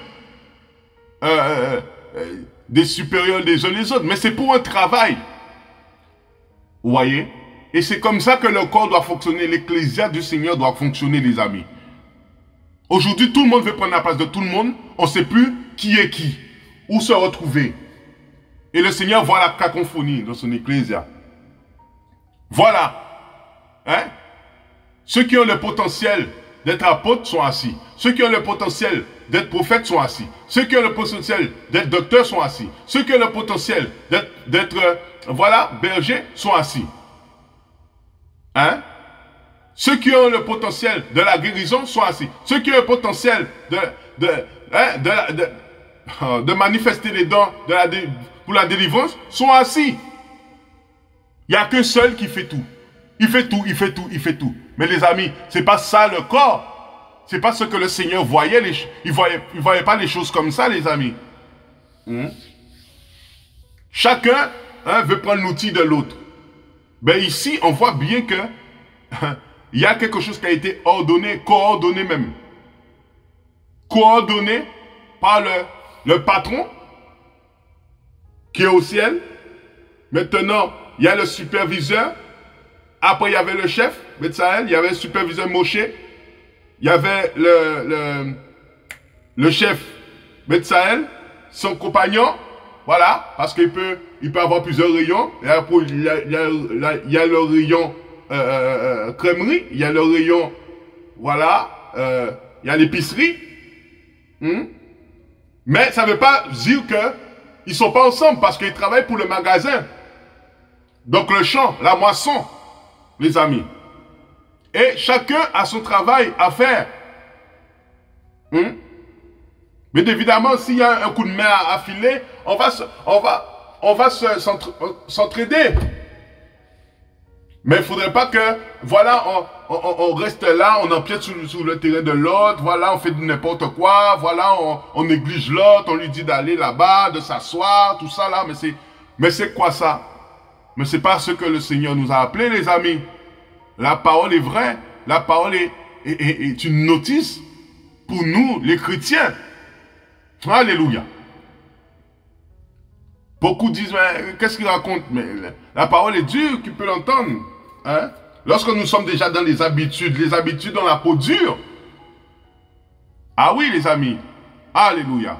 des supérieurs les uns les autres, mais c'est pour un travail. Vous voyez? Et c'est comme ça que le corps doit fonctionner, l'ecclésia du Seigneur doit fonctionner, les amis. Aujourd'hui, tout le monde veut prendre la place de tout le monde. On ne sait plus qui est qui, où se retrouver. Et le Seigneur voit la cacophonie dans son ecclésia. Voilà. Hein? Ceux qui ont le potentiel d'être apôtres sont assis. Ceux qui ont le potentiel d'être prophètes sont assis. Ceux qui ont le potentiel d'être docteurs sont assis. Ceux qui ont le potentiel d'être voilà, bergers sont assis. Hein? Ceux qui ont le potentiel de la guérison sont assis. Ceux qui ont le potentiel de manifester les dons pour la délivrance sont assis. Il n'y a qu'un seul qui fait tout. Il fait tout, il fait tout, il fait tout. Mais les amis, ce n'est pas ça le corps. Ce n'est pas ce que le Seigneur voyait. Il ne voyait pas les choses comme ça, les amis. Chacun veut prendre l'outil de l'autre. Ben ici, on voit bien que il y a quelque chose qui a été ordonné, coordonné même. Coordonné par le patron qui est au ciel. Maintenant, il y a le superviseur. Après, il y avait le chef, Betsaël. Il y avait le superviseur Moshe. Il y avait le chef Betsaël, son compagnon. Voilà, parce qu'il peut avoir plusieurs rayons. Il y a le rayon crèmerie, il y a le rayon, voilà, il y a l'épicerie. Mais ça ne veut pas dire qu'ils ne sont pas ensemble parce qu'ils travaillent pour le magasin. Donc le champ, la moisson, les amis. Et chacun a son travail à faire. Mais évidemment, s'il y a un coup de main à filer, on va s'entraider. Mais il ne faudrait pas que, voilà, on reste là, on empiète sur le terrain de l'autre, voilà, on fait n'importe quoi, voilà, on néglige l'autre, on lui dit d'aller là-bas, de s'asseoir, tout ça là, mais c'est quoi ça? Mais c'est pas ce que le Seigneur nous a appelés, les amis. La parole est vraie, la parole est une notice pour nous, les chrétiens. Alléluia. Beaucoup disent, mais qu'est-ce qu'il raconte? Mais la parole est dure, tu peux l'entendre. Hein? Lorsque nous sommes déjà dans les habitudes dans la peau dure. Ah oui, les amis. Alléluia.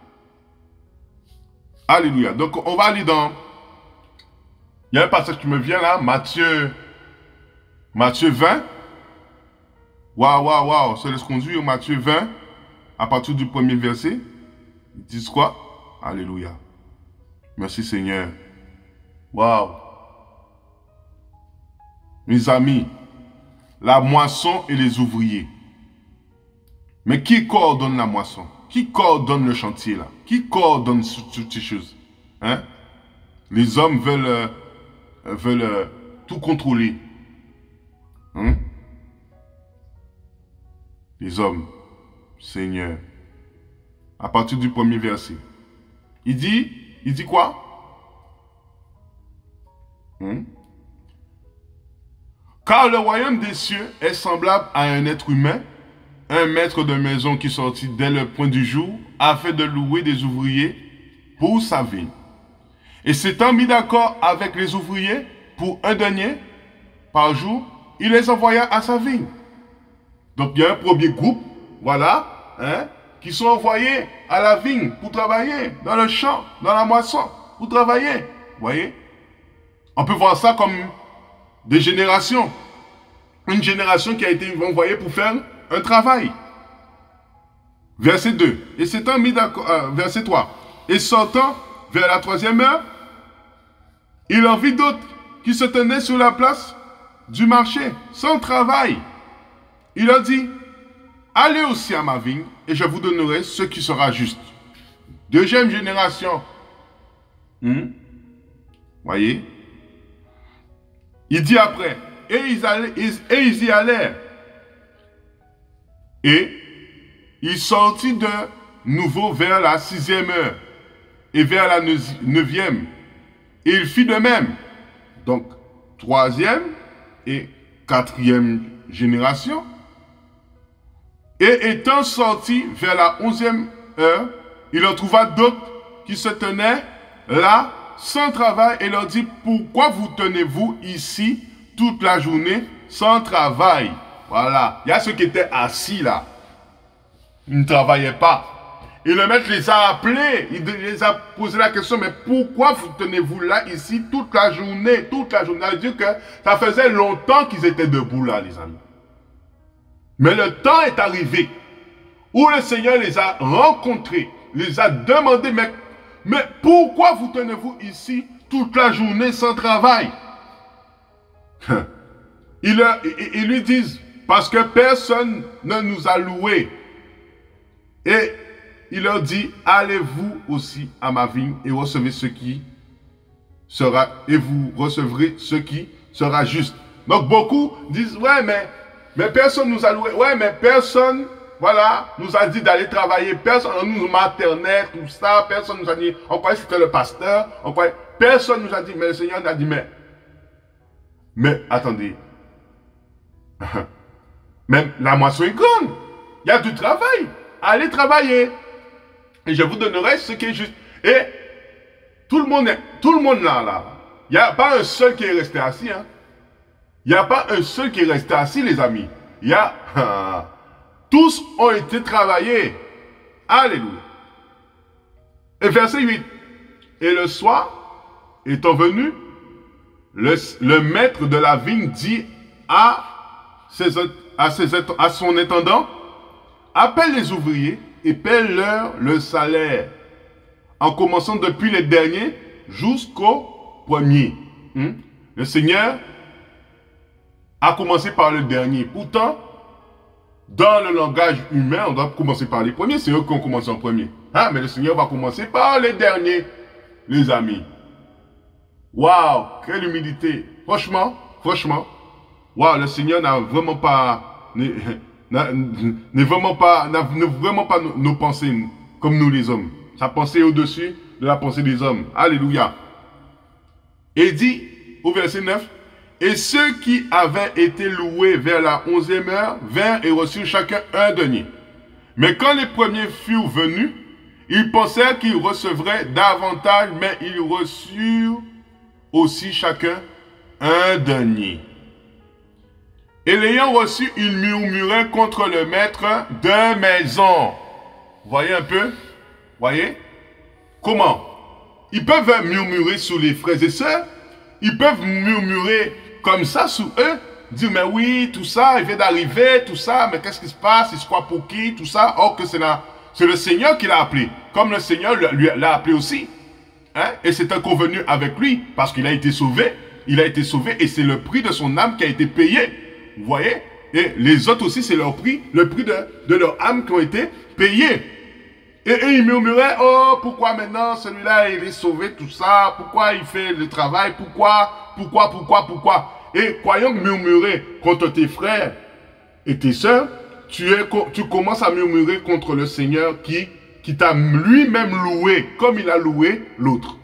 Alléluia. Donc, on va aller dans... Il y a un passage qui me vient là, Matthieu 20. Waouh. Se laisse conduire, Matthieu 20, à partir du premier verset. Ils disent quoi? Alléluia. Merci Seigneur. Waouh. Mes amis, la moisson et les ouvriers. Mais qui coordonne la moisson? Qui coordonne le chantier là? Qui coordonne toutes ces choses? Hein? Les hommes veulent tout contrôler. Hein? Les hommes, Seigneur. À partir du premier verset. Il dit quoi? Car le royaume des cieux est semblable à un être humain, un maître de maison qui sortit dès le point du jour afin de louer des ouvriers pour sa vigne. Et s'étant mis d'accord avec les ouvriers pour un denier par jour, il les envoya à sa vigne. Donc il y a un premier groupe, voilà, qui sont envoyés à la vigne pour travailler, dans le champ, dans la moisson, pour travailler. Vous voyez? On peut voir ça comme des générations. Une génération qui a été envoyée pour faire un travail. Verset 2. Et s'étant mis d'accord, verset 3. Et sortant vers la 3e heure, Il en vit d'autres qui se tenaient sur la place du marché, sans travail. Il a dit, allez aussi à ma vigne et je vous donnerai ce qui sera juste. Deuxième génération. Voyez? Il dit après, et ils y allèrent. Et il sortit de nouveau vers la 6e heure et vers la 9e. Et il fit de même. Donc, 3e et 4e génération. Et étant sorti vers la 11e heure, il en trouva d'autres qui se tenaient là, sans travail, et leur dit, pourquoi vous tenez-vous ici toute la journée sans travail? Voilà. Il y a ceux qui étaient assis là. Ils ne travaillaient pas. Et le maître les a appelés. Il les a posé la question, mais pourquoi vous tenez-vous là, ici, toute la journée? Toute la journée. Ça veut dire que ça faisait longtemps qu'ils étaient debout là, les amis. Mais le temps est arrivé où le Seigneur les a rencontrés, les a demandé, mais pourquoi vous tenez-vous ici toute la journée sans travail? Ils lui disent, parce que personne ne nous a loués. Et il leur dit, allez-vous aussi à ma vigne et recevez ce qui sera, et vous recevrez ce qui sera juste. Donc beaucoup disent, ouais, mais personne nous a loués. Ouais, mais personne, voilà, nous a dit d'aller travailler. Personne nous maternait, tout ça. Personne nous a dit, on croyait que c'était le pasteur. Personne nous a dit, mais le Seigneur nous a dit, mais attendez. Même la moisson est grande. Il y a du travail. Allez travailler. Et je vous donnerai ce qui est juste. Et tout le monde là. Il n'y a pas un seul qui est resté assis. Hein. Il n'y a pas un seul qui est resté assis, les amis. Il y a... tous ont été travaillés. Alléluia. Et verset 8. Et le soir, étant venu, le maître de la vigne dit à son intendant, appelle les ouvriers et paie-leur le salaire, en commençant depuis les derniers jusqu'au premier. Le Seigneur a commencé par le dernier. Pourtant, dans le langage humain, on doit commencer par les premiers. C'est eux qui ont commencé en premier. Mais le Seigneur va commencer par les derniers, les amis. Waouh, quelle humilité. Franchement, waouh, le Seigneur n'a vraiment pas nos pensées comme nous les hommes. Sa pensée est au-dessus de la pensée des hommes. Alléluia. Et il dit au verset 9, et ceux qui avaient été loués vers la 11e heure vinrent et reçurent chacun un denier. Mais quand les premiers furent venus, ils pensèrent qu'ils recevraient davantage, mais ils reçurent aussi chacun un denier. Et l'ayant reçu, ils murmuraient contre le maître de maison. Voyez un peu? Voyez? Comment? Ils peuvent murmurer sur les frères et sœurs. Ils peuvent murmurer comme ça sur eux. Dire, mais oui, tout ça, il vient d'arriver, tout ça, mais qu'est-ce qui se passe? Il se croit pour qui? Tout ça. Or que c'est le Seigneur qui l'a appelé. Comme le Seigneur l'a appelé aussi. Hein? Et c'est un convenu avec lui, parce qu'il a été sauvé. Il a été sauvé et c'est le prix de son âme qui a été payé. Vous voyez? Et les autres aussi, c'est leur prix, le prix de leur âme qui ont été payés. Et ils murmuraient, oh, pourquoi maintenant celui-là, il est sauvé, tout ça? Pourquoi il fait le travail? Pourquoi? Et croyant murmurer contre tes frères et tes sœurs, tu commences à murmurer contre le Seigneur qui t'a lui-même loué, comme il a loué l'autre.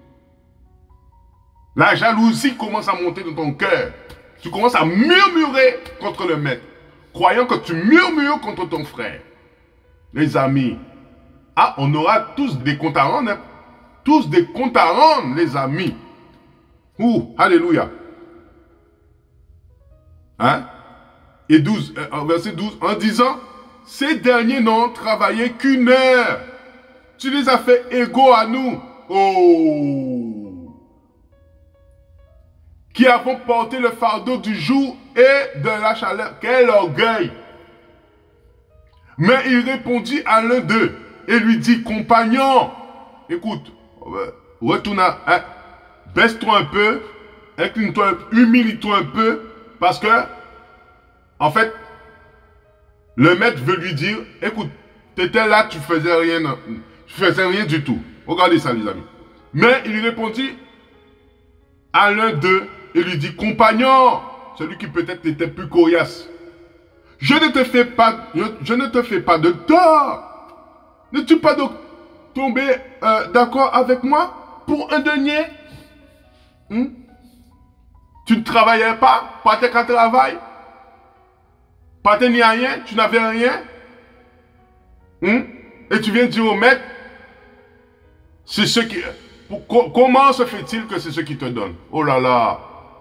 La jalousie commence à monter dans ton cœur. Tu commences à murmurer contre le maître, croyant que tu murmures contre ton frère. Les amis, on aura tous des comptes à rendre. Hein? Tous des comptes à rendre, les amis. Alléluia. Hein? Et verset 12, en disant, ces derniers n'ont travaillé qu'1 heure. Tu les as fait égaux à nous. Qui avons porté le fardeau du jour et de la chaleur. Quel orgueil! Mais il répondit à l'un d'eux et lui dit, compagnon, écoute, retourne baisse-toi un peu, incline-toi, humilie-toi un peu, parce que, en fait, le maître veut lui dire, écoute, tu étais là, tu faisais rien du tout. Regardez ça, les amis. Mais il lui répondit à l'un d'eux, et lui dit, compagnon, celui qui peut-être était plus coriace, je ne te fais pas de tort. N'es-tu pas donc tombé d'accord avec moi pour un denier? Tu ne travaillais pas qu'à travail, pas ni rien, tu n'avais rien. Et tu viens dire au maître, c'est ce qui... Comment se fait-il que c'est ce qui te donne? Oh là là.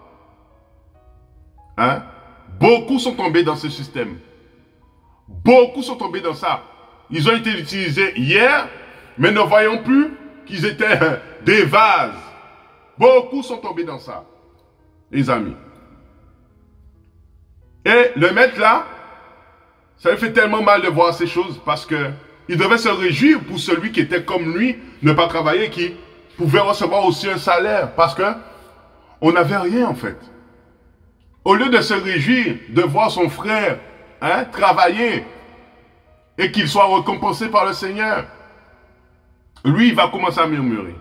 Hein? Beaucoup sont tombés dans ce système. Beaucoup sont tombés dans ça. Ils ont été utilisés hier, mais ne voyons plus qu'ils étaient des vases. Beaucoup sont tombés dans ça, les amis. Et le maître là, ça lui fait tellement mal de voir ces choses parce que il devait se réjouir pour celui qui était comme lui, ne pas travailler, qui pouvait recevoir aussi un salaire parce que on n'avait rien en fait. Au lieu de se réjouir de voir son frère travailler et qu'il soit récompensé par le Seigneur, lui il va commencer à murmurer.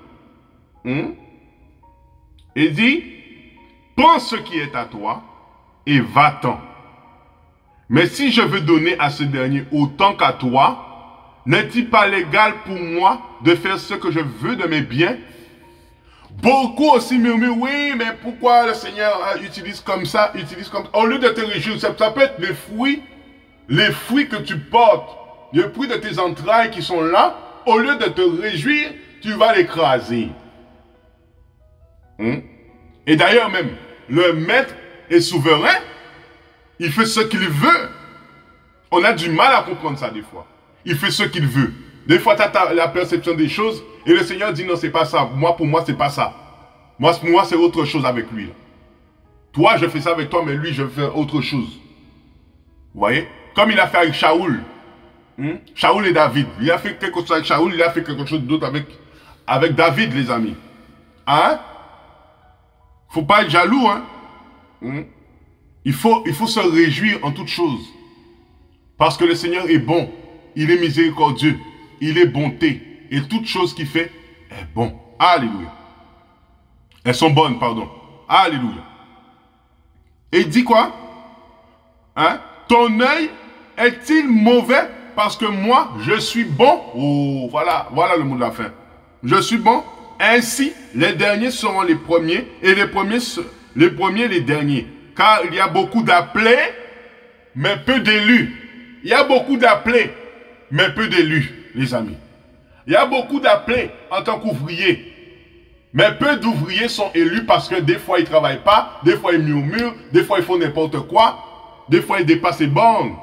Et dit, prends ce qui est à toi et va-t'en. Mais si je veux donner à ce dernier autant qu'à toi, n'est-il pas légal pour moi de faire ce que je veux de mes biens? Beaucoup aussi murmurent, oui, mais pourquoi le Seigneur utilise comme ça, utilise comme ça? Au lieu de te réjouir, ça peut être les fruits que tu portes, les fruits de tes entrailles qui sont là. Au lieu de te réjouir, tu vas l'écraser. Et d'ailleurs même, le maître est souverain. Il fait ce qu'il veut. On a du mal à comprendre ça des fois. Il fait ce qu'il veut. Des fois, tu as la perception des choses et le Seigneur dit non, c'est pas ça. Pour moi, c'est pas ça. Moi, c'est autre chose avec lui. Là. Toi, je fais ça avec toi, mais lui, je fais autre chose. Vous voyez? Comme il a fait avec Shaoul. Shaoul et David. Il a fait quelque chose avec Shaoul, il a fait quelque chose d'autre avec David, les amis. Faut pas être jaloux, Il faut se réjouir en toutes choses. Parce que le Seigneur est bon. Il est miséricordieux. Il est bonté. Et toute chose qu'il fait est bon. Alléluia. Elles sont bonnes, pardon. Alléluia. Et il dit quoi? Ton œil est-il mauvais parce que moi, je suis bon? Oh, voilà le mot de la fin. Je suis bon. Ainsi, les derniers seront les premiers et les premiers les derniers. Car il y a beaucoup d'appelés, mais peu d'élus. Il y a beaucoup d'appelés, mais peu d'élus, les amis. Il y a beaucoup d'appelés en tant qu'ouvriers. Mais peu d'ouvriers sont élus parce que des fois ils ne travaillent pas, des fois ils murmurent, des fois ils font n'importe quoi, des fois ils dépassent les bornes.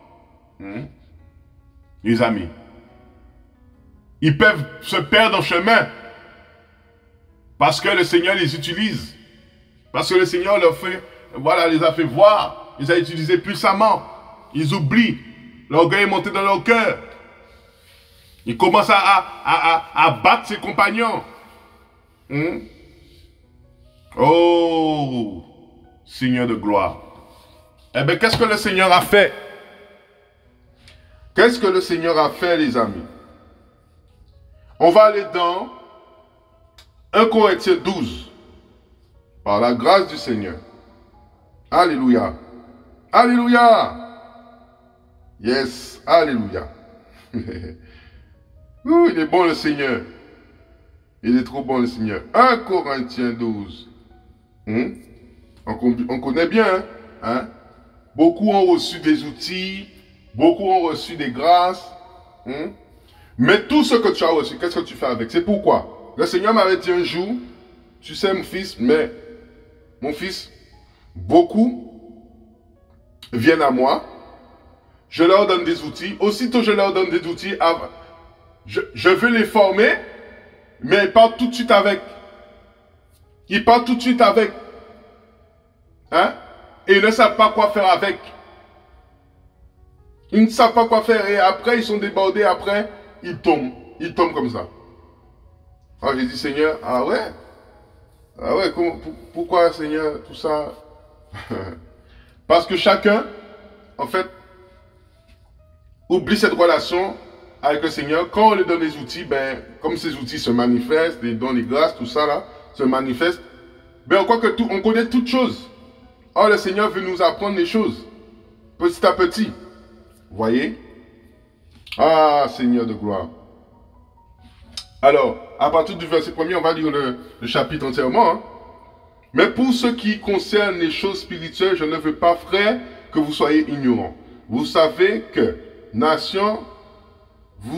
Les amis. Ils peuvent se perdre en chemin parce que le Seigneur les utilise. Parce que le Seigneur les a fait voir, les a utilisés puissamment. Ils oublient. L'orgueil est monté dans leur cœur. Ils commencent à battre ses compagnons. Oh, Seigneur de gloire. Eh bien, qu'est-ce que le Seigneur a fait? Qu'est-ce que le Seigneur a fait, les amis? On va aller dans 1 Corinthiens 12. Par la grâce du Seigneur. Alléluia. Alléluia. Yes, alléluia. Il est bon le Seigneur. Il est trop bon le Seigneur. 1 Corinthiens 12. On connaît bien. Beaucoup ont reçu des outils. Beaucoup ont reçu des grâces. Mais tout ce que tu as reçu, qu'est-ce que tu fais avec? C'est pourquoi le Seigneur m'avait dit un jour, tu sais mon fils, mais mon fils, beaucoup viennent à moi. Je leur donne des outils. Aussitôt je leur donne des outils, je veux les former, mais ils partent tout de suite avec. Ils partent tout de suite avec. Et ils ne savent pas quoi faire avec. Ils ne savent pas quoi faire et après ils sont débordés, après ils tombent. Ils tombent comme ça. Alors j'ai dit Seigneur, ah ouais? Ah ouais, pourquoi, Seigneur, tout ça? Parce que chacun, en fait, oublie cette relation avec le Seigneur. Quand on lui donne les outils, ben, comme ces outils se manifestent, les dons, les grâces, tout ça là, se manifeste, ben, on croit que on connaît toutes choses. Or, le Seigneur veut nous apprendre les choses, petit à petit. Vous voyez? Ah, Seigneur de gloire. Alors, à partir du verset 1er, on va lire le chapitre entièrement. Hein. Mais pour ce qui concerne les choses spirituelles, je ne veux pas, frères, que vous soyez ignorants. Vous savez que, nation, vous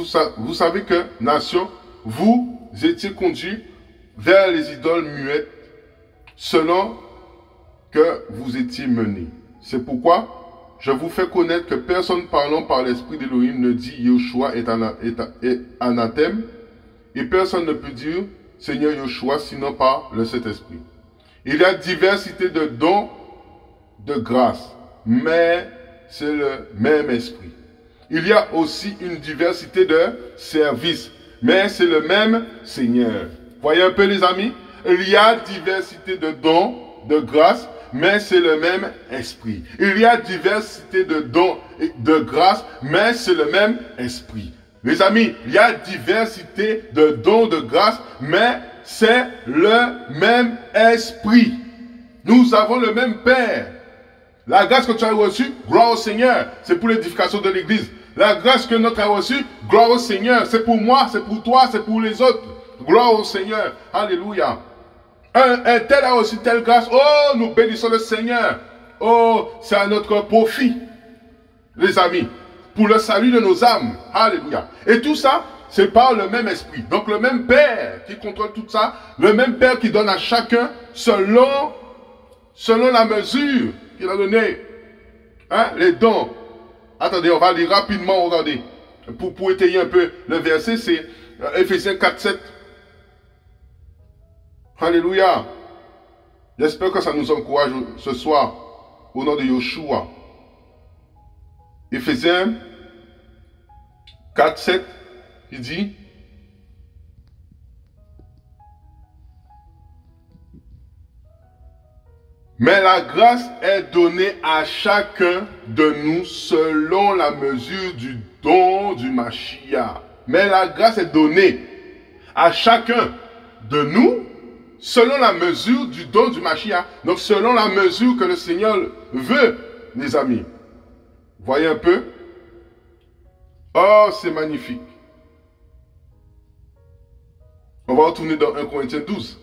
étiez conduits vers les idoles muettes, selon que vous étiez menés. C'est pourquoi je vous fais connaître que personne parlant par l'esprit d'Élohim ne dit Yoshua est anathème, et personne ne peut dire Seigneur Yoshua sinon par le Saint-Esprit. Il y a diversité de dons de grâce, mais c'est le même esprit. Il y a aussi une diversité de services, mais c'est le même Seigneur. Voyez un peu les amis? Il y a diversité de dons de grâce, mais c'est le même esprit. Il y a diversité de dons de grâce, mais c'est le même esprit. Les amis, il y a diversité de dons de grâce, mais c'est le même esprit. Nous avons le même Père. La grâce que tu as reçue, gloire au Seigneur, c'est pour l'édification de l'Église. La grâce que notre a reçue, gloire au Seigneur, c'est pour moi, c'est pour toi, c'est pour les autres. Gloire au Seigneur. Alléluia. Un tel a reçu telle grâce. Oh, nous bénissons le Seigneur. Oh, c'est à notre profit, les amis, pour le salut de nos âmes. Alléluia. Et tout ça, c'est par le même esprit. Donc le même Père qui contrôle tout ça, le même Père qui donne à chacun selon la mesure qu'il a donnée. Hein, les dons. Attendez, on va lire rapidement, regardez. Pour étayer un peu le verset, c'est Éphésiens 4, 7. Alléluia. J'espère que ça nous encourage ce soir au nom de Yoshua. Éphésiens 4, 7, il dit mais la grâce est donnée à chacun de nous selon la mesure du don du Mashiach. Mais la grâce est donnée à chacun de nous selon la mesure du don du Mashiach. Donc selon la mesure que le Seigneur veut, les amis. Voyez un peu. Oh, c'est magnifique. On va retourner dans 1 Corinthiens 12.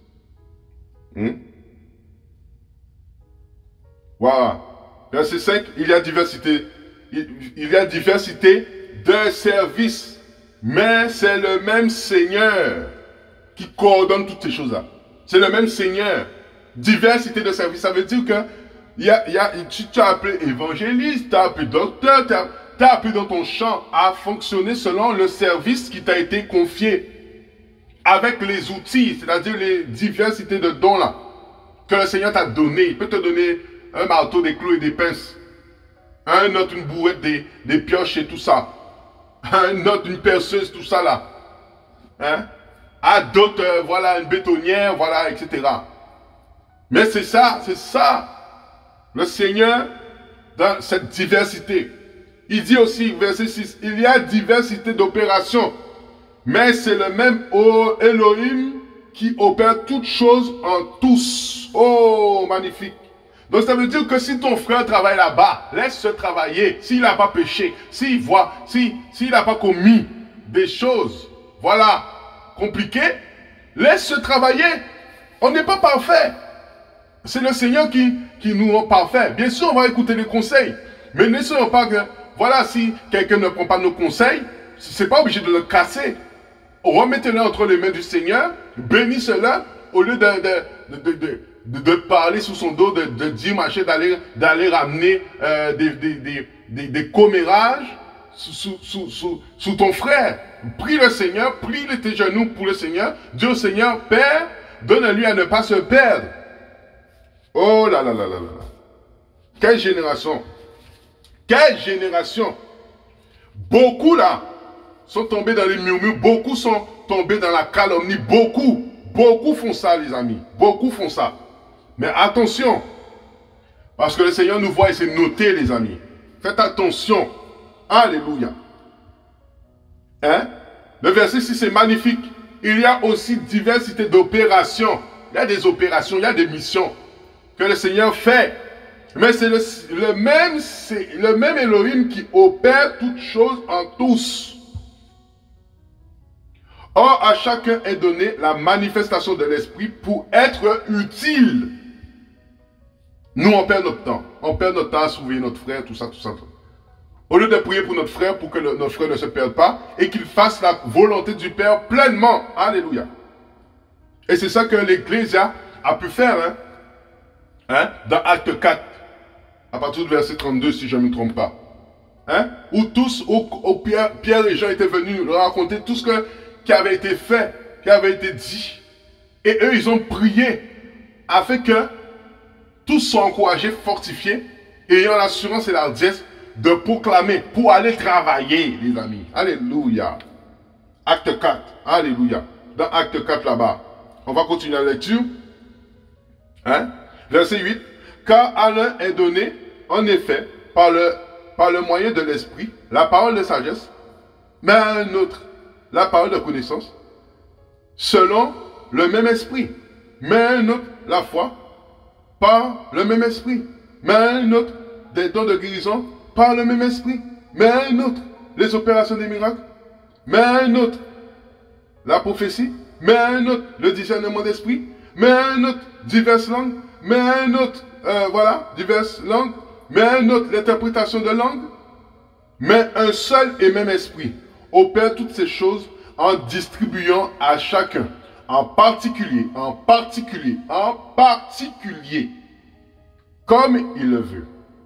Voilà. Verset 5, il y a diversité. Il y a diversité de services. Mais c'est le même Seigneur qui coordonne toutes ces choses-là. C'est le même Seigneur. Diversité de services. Ça veut dire que tu as appelé évangéliste, tu as appelé docteur, tu as appelé dans ton champ à fonctionner selon le service qui t'a été confié. Avec les outils, c'est-à-dire les diversités de dons là, que le Seigneur t'a donné. Il peut te donner un marteau, des clous et des pinces. Un autre, une bouette, des pioches et tout ça. Un autre, une perceuse, tout ça là. Hein? À d'autres, voilà, une bétonnière, voilà, etc. Mais c'est ça, le Seigneur, dans cette diversité. Il dit aussi, verset 6, il y a diversité d'opérations, mais c'est le même Elohim qui opère toutes choses en tous. Oh, magnifique. Donc ça veut dire que si ton frère travaille là-bas, laisse-le travailler. S'il n'a pas péché, s'il n'a pas commis des choses, voilà, compliquées, laisse-le travailler. On n'est pas parfait. C'est le Seigneur qui nous rend parfait. Bien sûr, on va écouter les conseils. Mais ne soyons pas que, voilà, si quelqu'un ne prend pas nos conseils, c'est pas obligé de le casser. Remettez-le entre les mains du Seigneur, bénissez-le, au lieu de parler sous son dos, de dire, machin, d'aller ramener des commérages sous ton frère. Prie le Seigneur, plie tes genoux pour le Seigneur. Dis au Seigneur, Père, donne-lui à ne pas se perdre. Oh là là là là là. Quelle génération. Quelle génération. Beaucoup là sont tombés dans les murmures, beaucoup sont tombés dans la calomnie, beaucoup Beaucoup font ça, les amis. Beaucoup font ça. Mais attention, parce que le Seigneur nous voit et c'est noté, les amis. Faites attention. Alléluia. Hein? Le verset 6 est magnifique. Il y a aussi diversité d'opérations. Il y a des opérations, il y a des missions que le Seigneur fait. Mais c'est le même Elohim qui opère toutes choses en tous. Or, à chacun est donné la manifestation de l'Esprit pour être utile. Nous, on perd notre temps. On perd notre temps à sauver notre frère, tout ça, tout ça. Au lieu de prier pour notre frère, pour que notre frère ne se perde pas, et qu'il fasse la volonté du Père pleinement. Alléluia. Et c'est ça que l'Église a pu faire, dans Acte 4, à partir du verset 32, si je ne me trompe pas. Où Pierre et Jean étaient venus leur raconter tout ce qui avait été fait, qui avait été dit. Et eux, ils ont prié afin que tous soient encouragés, fortifiés, ayant l'assurance et l'ardiesse de proclamer pour aller travailler, les amis. Alléluia. Acte 4. Alléluia. Dans Acte 4 là-bas. On va continuer la lecture. Verset 8. Car à l'un est donné, en effet, par le moyen de l'esprit, la parole de sagesse, mais à un autre, la parole de connaissance, selon le même esprit. Mais à un autre, la foi, par le même esprit. Mais à un autre, des dons de guérison, par le même esprit. Mais à un autre, les opérations des miracles. Mais à un autre, la prophétie. Mais à un autre, le discernement d'esprit. Mais à un autre, diverses langues. Mais à un autre, diverses langues. Mais à un autre, l'interprétation de langues. Mais un seul et même esprit opère toutes ces choses en distribuant à chacun, en particulier, comme il le veut.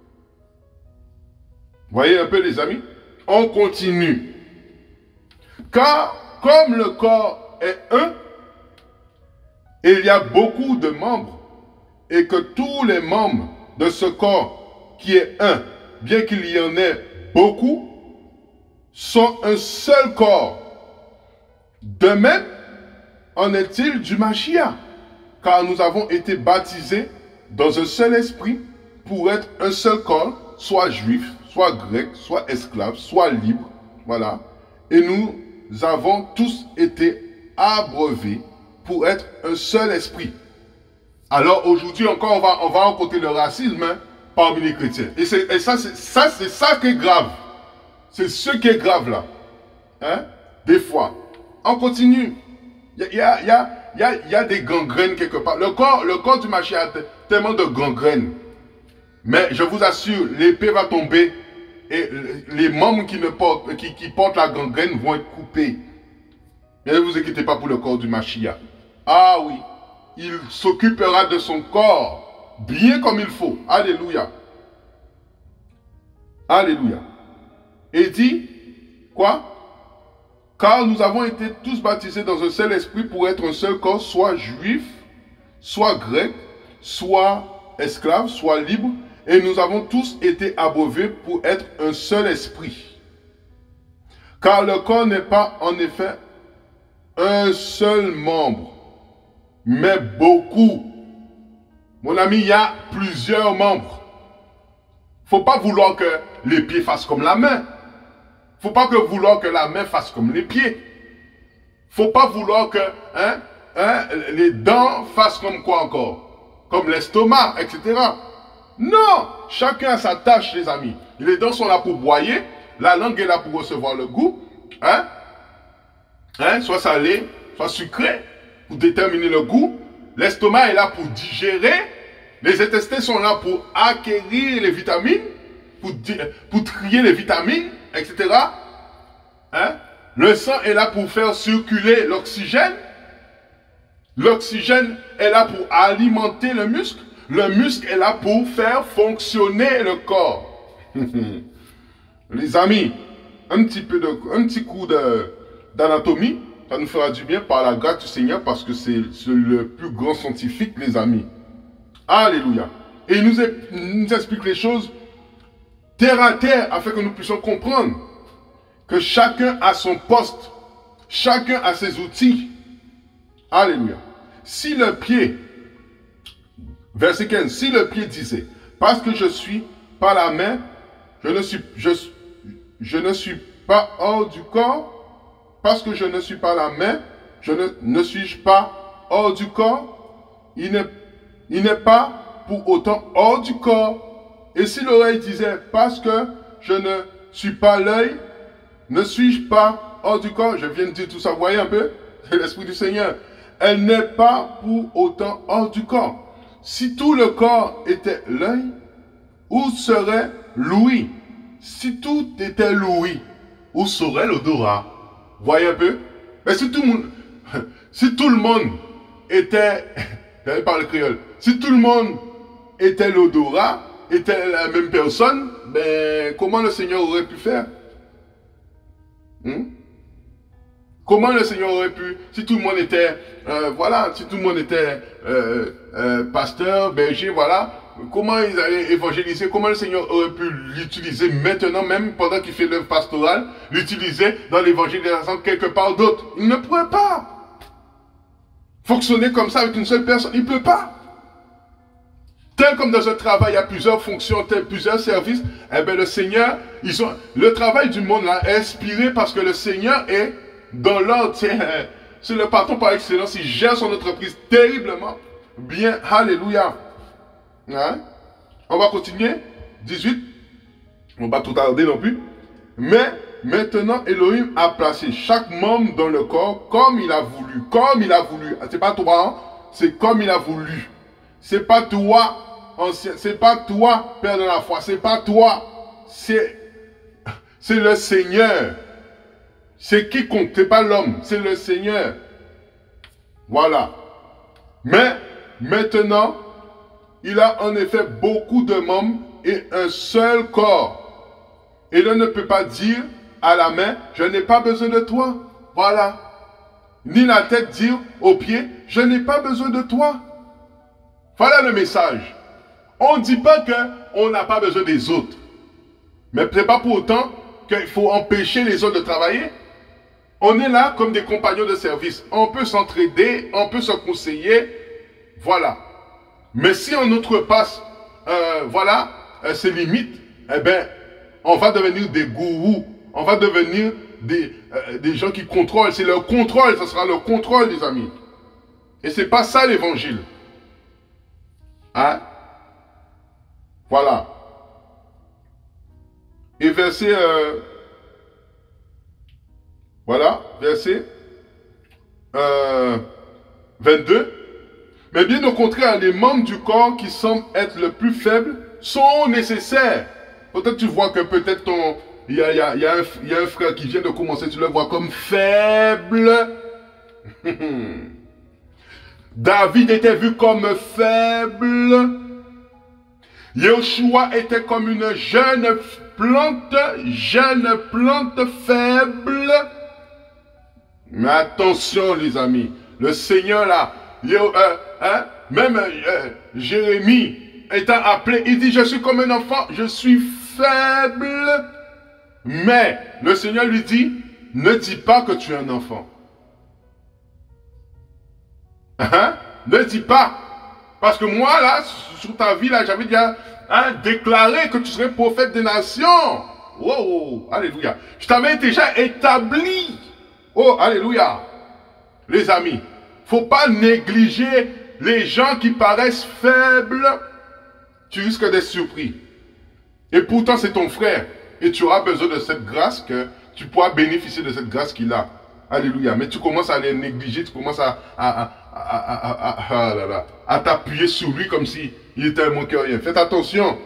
Voyez un peu, les amis? On continue. Car, comme le corps est un, il y a beaucoup de membres, et que tous les membres de ce corps qui est un, bien qu'il y en ait beaucoup, sont un seul corps. De même, en est-il du Mashiach, car nous avons été baptisés dans un seul esprit pour être un seul corps, soit juif, soit grec, soit esclave, soit libre, voilà. Et nous avons tous été abreuvés pour être un seul esprit. Alors aujourd'hui encore, on va rencontrer le racisme parmi les chrétiens. Et ça, c'est ça qui est grave. C'est ce qui est grave là. Des fois. On continue. Il y a des gangrènes quelque part. Le corps du Mashiach a tellement de gangrènes. Mais je vous assure, l'épée va tomber et les membres qui portent la gangrène vont être coupés. Et ne vous inquiétez pas pour le corps du Mashiach. Ah oui, il s'occupera de son corps bien comme il faut. Alléluia. Alléluia. Et dit, quoi? Car nous avons été tous baptisés dans un seul esprit pour être un seul corps, soit juif, soit grec, soit esclave, soit libre, et nous avons tous été abreuvés pour être un seul esprit. Car le corps n'est pas en effet un seul membre, mais beaucoup. Mon ami, il y a plusieurs membres. Il ne faut pas vouloir que les pieds fassent comme la main. Il ne faut pas vouloir que la main fasse comme les pieds. Il ne faut pas vouloir que les dents fassent comme quoi encore? Comme l'estomac, etc. Non! Chacun a sa tâche, les amis. Les dents sont là pour boyer. La langue est là pour recevoir le goût. Soit salé, soit sucré, pour déterminer le goût. L'estomac est là pour digérer. Les intestins sont là pour acquérir les vitamines, pour trier les vitamines, etc. Le sang est là pour faire circuler l'oxygène. L'oxygène est là pour alimenter le muscle. Le muscle est là pour faire fonctionner le corps. Les amis, un petit coup d'anatomie, ça nous fera du bien par la grâce du Seigneur parce que c'est le plus grand scientifique, les amis. Alléluia. Et il nous explique les choses terre à terre afin que nous puissions comprendre que chacun a son poste, chacun a ses outils. Alléluia. Si le pied, verset 15, si le pied disait, parce que je suis pas la main, je ne suis pas hors du corps, parce que je ne suis pas la main, ne suis-je pas hors du corps? Il n'est pas pour autant hors du corps. Et si l'oreille disait, parce que je ne suis pas l'œil, ne suis-je pas hors du corps? Je viens de dire tout ça, vous voyez un peu? C'est l'Esprit du Seigneur. Elle n'est pas pour autant hors du corps. Si tout le corps était l'œil, où serait l'ouïe? Si tout était l'ouïe, où serait l'odorat? Vous voyez un peu? Mais si tout le monde était, j'avais parlé créole, si tout le monde était l'odorat, était la même personne, ben comment le Seigneur aurait pu faire? Comment le Seigneur aurait pu, si tout le monde était, voilà, si tout le monde était pasteur, berger, voilà, comment ils allaient évangéliser, comment le Seigneur aurait pu l'utiliser maintenant, même pendant qu'il fait l'œuvre pastorale, l'utiliser dans l'évangélisation quelque part d'autre? Il ne pourrait pas fonctionner comme ça avec une seule personne, il ne peut pas. Tel comme dans un travail, il y a plusieurs fonctions, plusieurs services, eh bien le Seigneur, le travail du monde là est inspiré parce que le Seigneur est dans l'ordre, c'est le patron par excellence, il gère son entreprise terriblement bien, alléluia. Hein? On va continuer, 18, on va pas tout tarder non plus, mais maintenant Elohim a placé chaque membre dans le corps comme il a voulu, c'est pas toi, hein? C'est comme il a voulu, c'est pas toi, ancien, c'est pas toi, père de la foi, c'est pas toi, c'est le Seigneur. C'est qui compte, c'est pas l'homme, c'est le Seigneur. Voilà. Mais, maintenant, il a en effet beaucoup de membres et un seul corps. Et l'on ne peut pas dire à la main, je n'ai pas besoin de toi. Voilà. Ni la tête dire aux pieds, je n'ai pas besoin de toi. Voilà le message. On ne dit pas qu'on n'a pas besoin des autres. Mais ce n'est pas pour autant qu'il faut empêcher les autres de travailler. On est là comme des compagnons de service. On peut s'entraider, on peut se conseiller. Voilà. Mais si on outrepasse voilà, ses limites, eh bien, on va devenir des gourous. On va devenir des gens qui contrôlent. C'est leur contrôle, ce sera leur contrôle, les amis. Et ce n'est pas ça l'évangile. Hein? Voilà. Et verset... voilà, verset 22. Mais bien au contraire, les membres du corps qui semblent être le plus faibles sont nécessaires. Peut-être tu vois que peut-être il y a un frère qui vient de commencer, tu le vois comme faible. David était vu comme faible. Yoshua était comme une jeune plante faible. Mais attention les amis, le Seigneur là, même Jérémie étant appelé, il dit je suis comme un enfant, je suis faible. Mais le Seigneur lui dit, ne dis pas que tu es un enfant. Ne dis pas. Parce que moi là, sur ta vie là, j'avais déjà déclaré que tu serais prophète des nations. Oh, alléluia. Je t'avais déjà établi. Oh, alléluia. Les amis, faut pas négliger les gens qui paraissent faibles. Tu risques d'être surpris. Et pourtant, c'est ton frère. Et tu auras besoin de cette grâce que tu pourras bénéficier de cette grâce qu'il a. Alléluia. Mais tu commences à les négliger, tu commences à t'appuyer sur lui comme si il était moins que rien. Faites attention.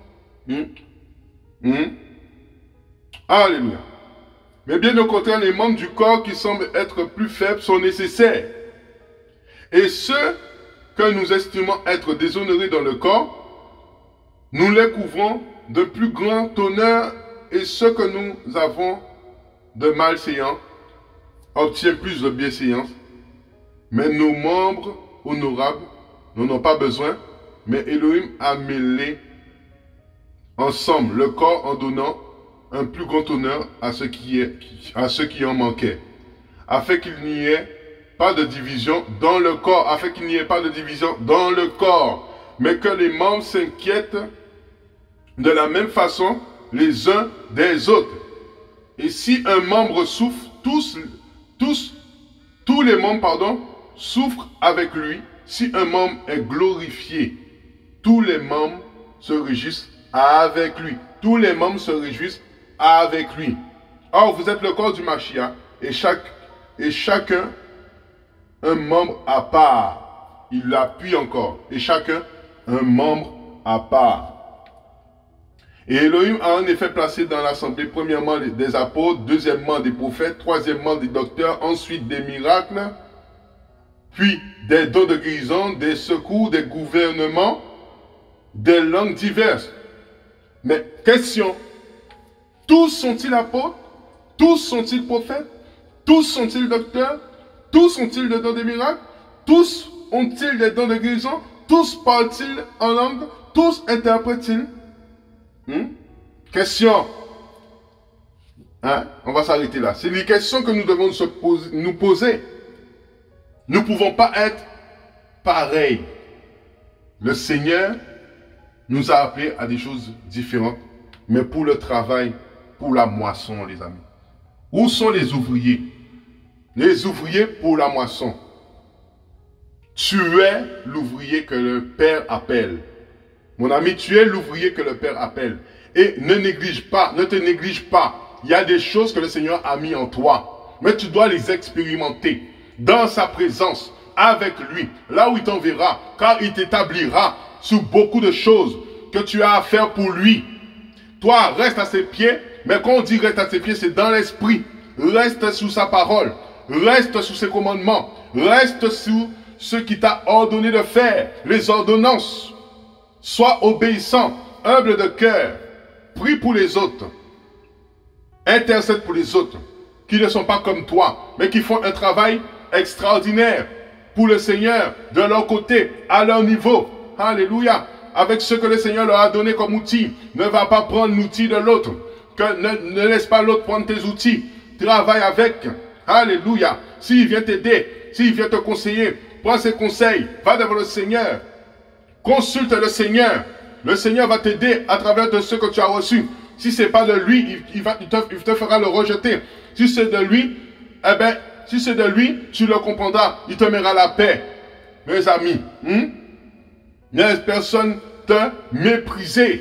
Alléluia. Mais bien au contraire, les membres du corps qui semblent être plus faibles sont nécessaires. Et ceux que nous estimons être déshonorés dans le corps, nous les couvrons de plus grand honneur, et ceux que nous avons de malséants obtiennent plus de bienséance. Mais nos membres honorables n'en ont pas besoin, mais Elohim a mêlé ensemble le corps en donnant un plus grand honneur à ceux qui en manquaient, afin qu'il n'y ait pas de division dans le corps, afin qu'il n'y ait pas de division dans le corps, mais que les membres s'inquiètent de la même façon les uns des autres. Et si un membre souffre, tous les membres, souffrent avec lui. Si un membre est glorifié, tous les membres se réjouissent avec lui. Tous les membres se réjouissent avec lui. Or, vous êtes le corps du Mashiach, et chacun un membre à part. Il l'appuie encore. Et chacun un membre à part. Et Elohim a en effet placé dans l'assemblée premièrement des apôtres, deuxièmement des prophètes, troisièmement des docteurs, ensuite des miracles, puis des dons de guérison, des secours, des gouvernements, des langues diverses. Mais question, tous sont-ils apôtres? Tous sont-ils prophètes? Tous sont-ils docteurs? Tous ont-ils des dons de miracles? Tous ont-ils des dons de guérison? Tous parlent-ils en langue? Tous interprètent-ils? Question. On va s'arrêter là. C'est les questions que nous devons nous poser. Nous ne pouvons pas être pareils. Le Seigneur nous a appelés à des choses différentes, mais pour le travail, pour la moisson, les amis. Où sont les ouvriers? Les ouvriers pour la moisson. Tu es l'ouvrier que le Père appelle. Mon ami, tu es l'ouvrier que le Père appelle. Et ne te néglige pas. Il y a des choses que le Seigneur a mis en toi. Mais tu dois les expérimenter. Dans sa présence, avec lui. Là où il t'enverra. Car il t'établira sur beaucoup de choses que tu as à faire pour lui. Toi, reste à ses pieds. Mais quand on dit reste à ses pieds, c'est dans l'esprit. Reste sous sa parole. Reste sous ses commandements. Reste sous ce qu'il t'a ordonné de faire. Les ordonnances. Sois obéissant, humble de cœur, prie pour les autres, intercède pour les autres, qui ne sont pas comme toi, mais qui font un travail extraordinaire pour le Seigneur, de leur côté, à leur niveau. Alléluia. Avec ce que le Seigneur leur a donné comme outil. Ne va pas prendre l'outil de l'autre. Ne laisse pas l'autre prendre tes outils. Travaille avec. Alléluia. S'il vient t'aider, s'il vient te conseiller, prends ses conseils, va devant le Seigneur. Consulte le Seigneur. Le Seigneur va t'aider à travers de ce que tu as reçu. Si ce n'est pas de lui, il te fera le rejeter. Si c'est de lui, si c'est de lui, tu le comprendras. Il te mettra la paix. Mes amis, laisse personne te mépriser.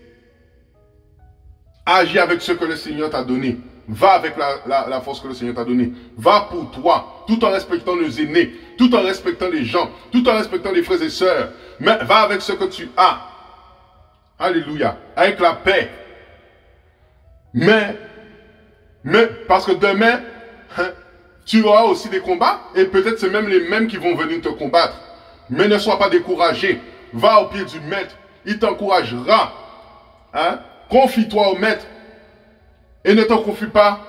Agis avec ce que le Seigneur t'a donné. Va avec la force que le Seigneur t'a donnée. Va pour toi, tout en respectant les aînés, tout en respectant les gens, tout en respectant les frères et sœurs. Mais va avec ce que tu as. Alléluia. Avec la paix. Mais parce que demain, tu auras aussi des combats. Et peut-être c'est même les mêmes qui vont venir te combattre. Mais ne sois pas découragé. Va au pied du maître. Il t'encouragera. Confie-toi au maître. Et ne te confie pas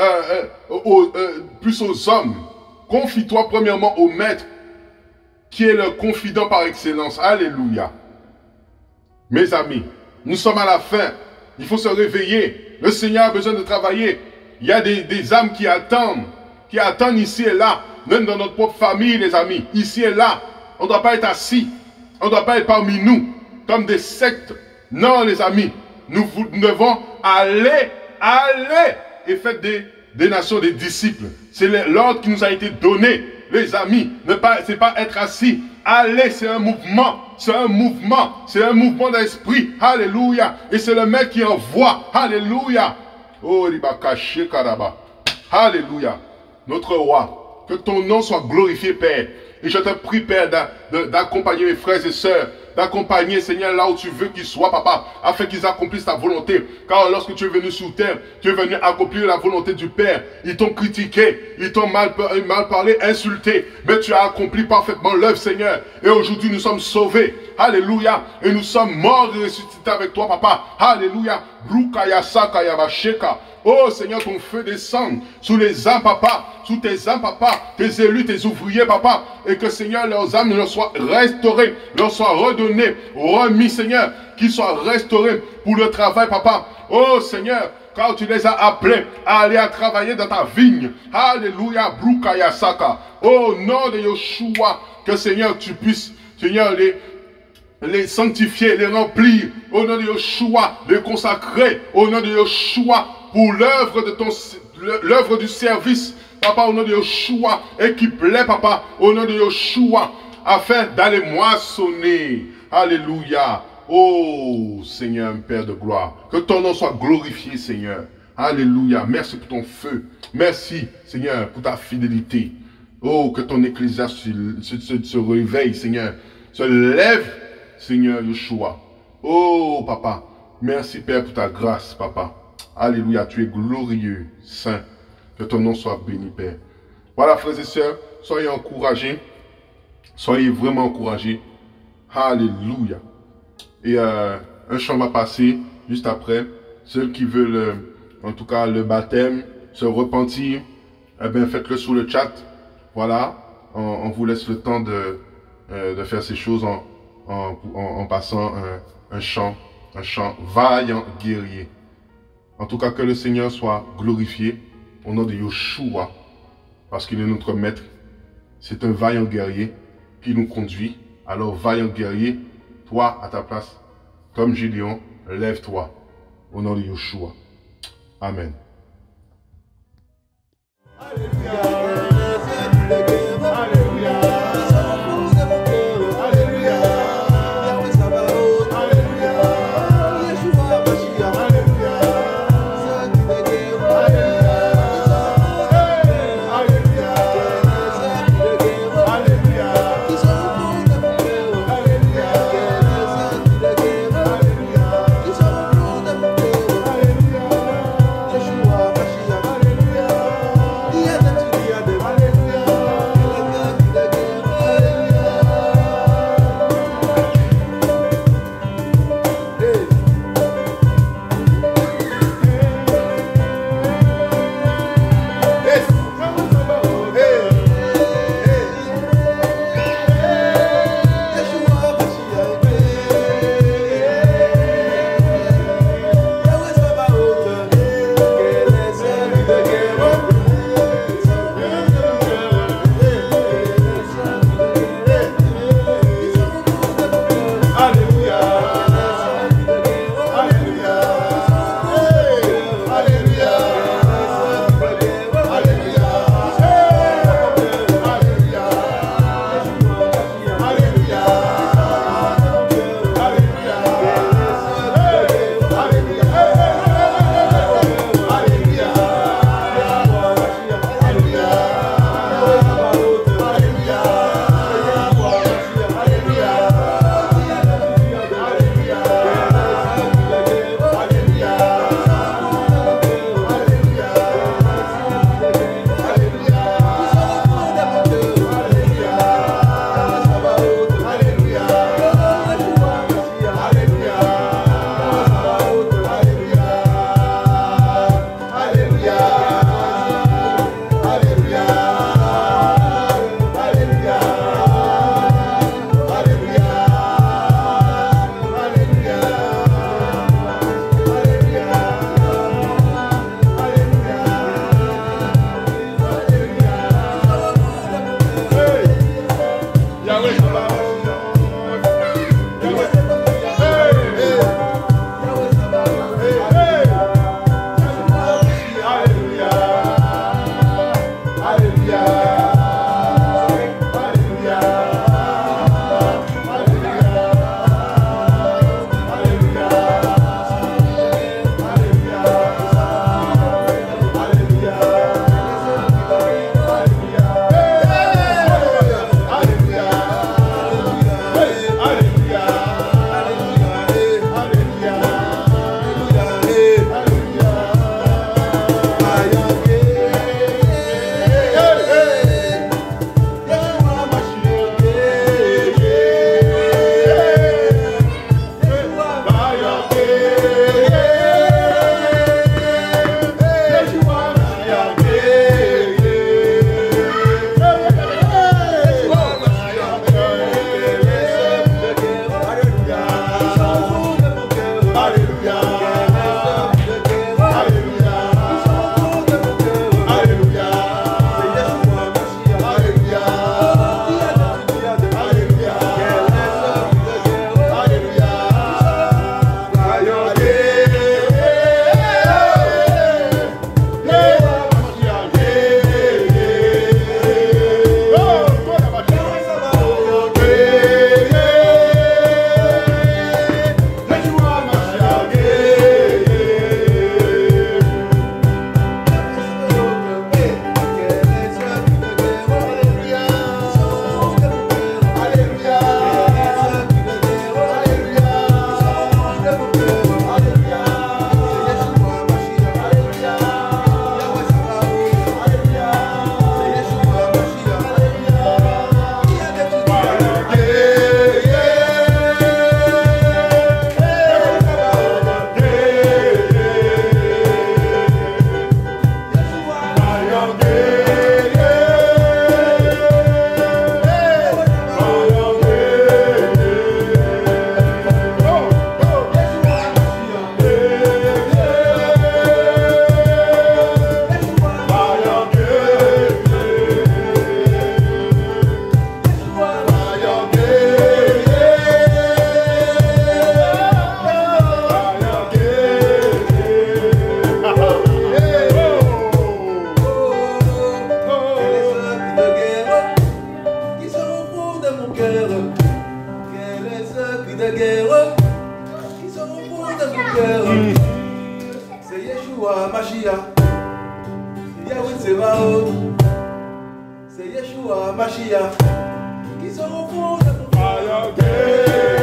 plus aux hommes. Confie-toi premièrement au maître, qui est le confident par excellence. Alléluia. Mes amis, nous sommes à la fin. Il faut se réveiller. Le Seigneur a besoin de travailler. Il y a des âmes qui attendent ici et là. Même dans notre propre famille, les amis. Ici et là. On ne doit pas être assis. On ne doit pas être parmi nous. Comme des sectes. Non, les amis. Nous devons aller et faire des nations, des disciples. C'est l'ordre qui nous a été donné. Les amis, c'est pas être assis. Aller, c'est un mouvement. C'est un mouvement. C'est un mouvement d'esprit. Alléluia. Et c'est le maître qui envoie. Alléluia. Oh, Ribakaché Karaba. Alléluia. Notre roi, que ton nom soit glorifié, Père. Et je te prie, Père, d'accompagner mes frères et sœurs, d'accompagner, Seigneur, là où tu veux qu'ils soient, Papa, afin qu'ils accomplissent ta volonté. Car lorsque tu es venu sur terre, tu es venu accomplir la volonté du Père. Ils t'ont critiqué, ils t'ont mal parlé, insulté, mais tu as accompli parfaitement l'œuvre, Seigneur. Et aujourd'hui, nous sommes sauvés. Alléluia. Et nous sommes morts et ressuscités avec toi, Papa. Alléluia. Oh Seigneur, ton feu descend sous les âmes, Papa, sous tes âmes, Papa, tes élus, tes ouvriers, Papa, et que Seigneur, leurs âmes ne soient soit restauré, leur soit redonné, remis, Seigneur, qu'ils soient restaurés pour le travail, papa. Oh Seigneur, car tu les as appelés à aller à travailler dans ta vigne. Alléluia, Broukaya Saka. Au nom de Yeshua, que Seigneur, tu puisses, Seigneur, les sanctifier, les remplir, au nom de Yeshua, les consacrer, au nom de Yeshua, pour l'œuvre du service, papa, au nom de Yeshua, et qui plaît, papa, au nom de Yeshua, afin d'aller moissonner. Alléluia. Oh, Seigneur, Père de gloire, que ton nom soit glorifié, Seigneur. Alléluia. Merci pour ton feu. Merci, Seigneur, pour ta fidélité. Oh, que ton ecclésia se réveille, Seigneur, se lève, Seigneur Yeshua. Oh, papa, merci, Père, pour ta grâce, papa. Alléluia, tu es glorieux, saint. Que ton nom soit béni, Père. Voilà, frères et sœurs, soyez encouragés. Soyez vraiment encouragés. Alléluia. Et un chant va passer juste après. Ceux qui veulent, en tout cas, le baptême, se repentir, eh bien, faites-le sur le chat. Voilà. On vous laisse le temps de faire ces choses en passant un chant, vaillant guerrier. En tout cas, que le Seigneur soit glorifié au nom de Yeshua, parce qu'il est notre maître. C'est un vaillant guerrier qui nous conduit. Alors, vaillant guerrier, toi, à ta place, comme Gédéon, lève-toi au nom de Yeshua. Amen. Alléluia. C'est Yeshua Mashiach, Yahweh Tsebaot. C'est Yeshua Mashiach, qui se refond de mon cœur.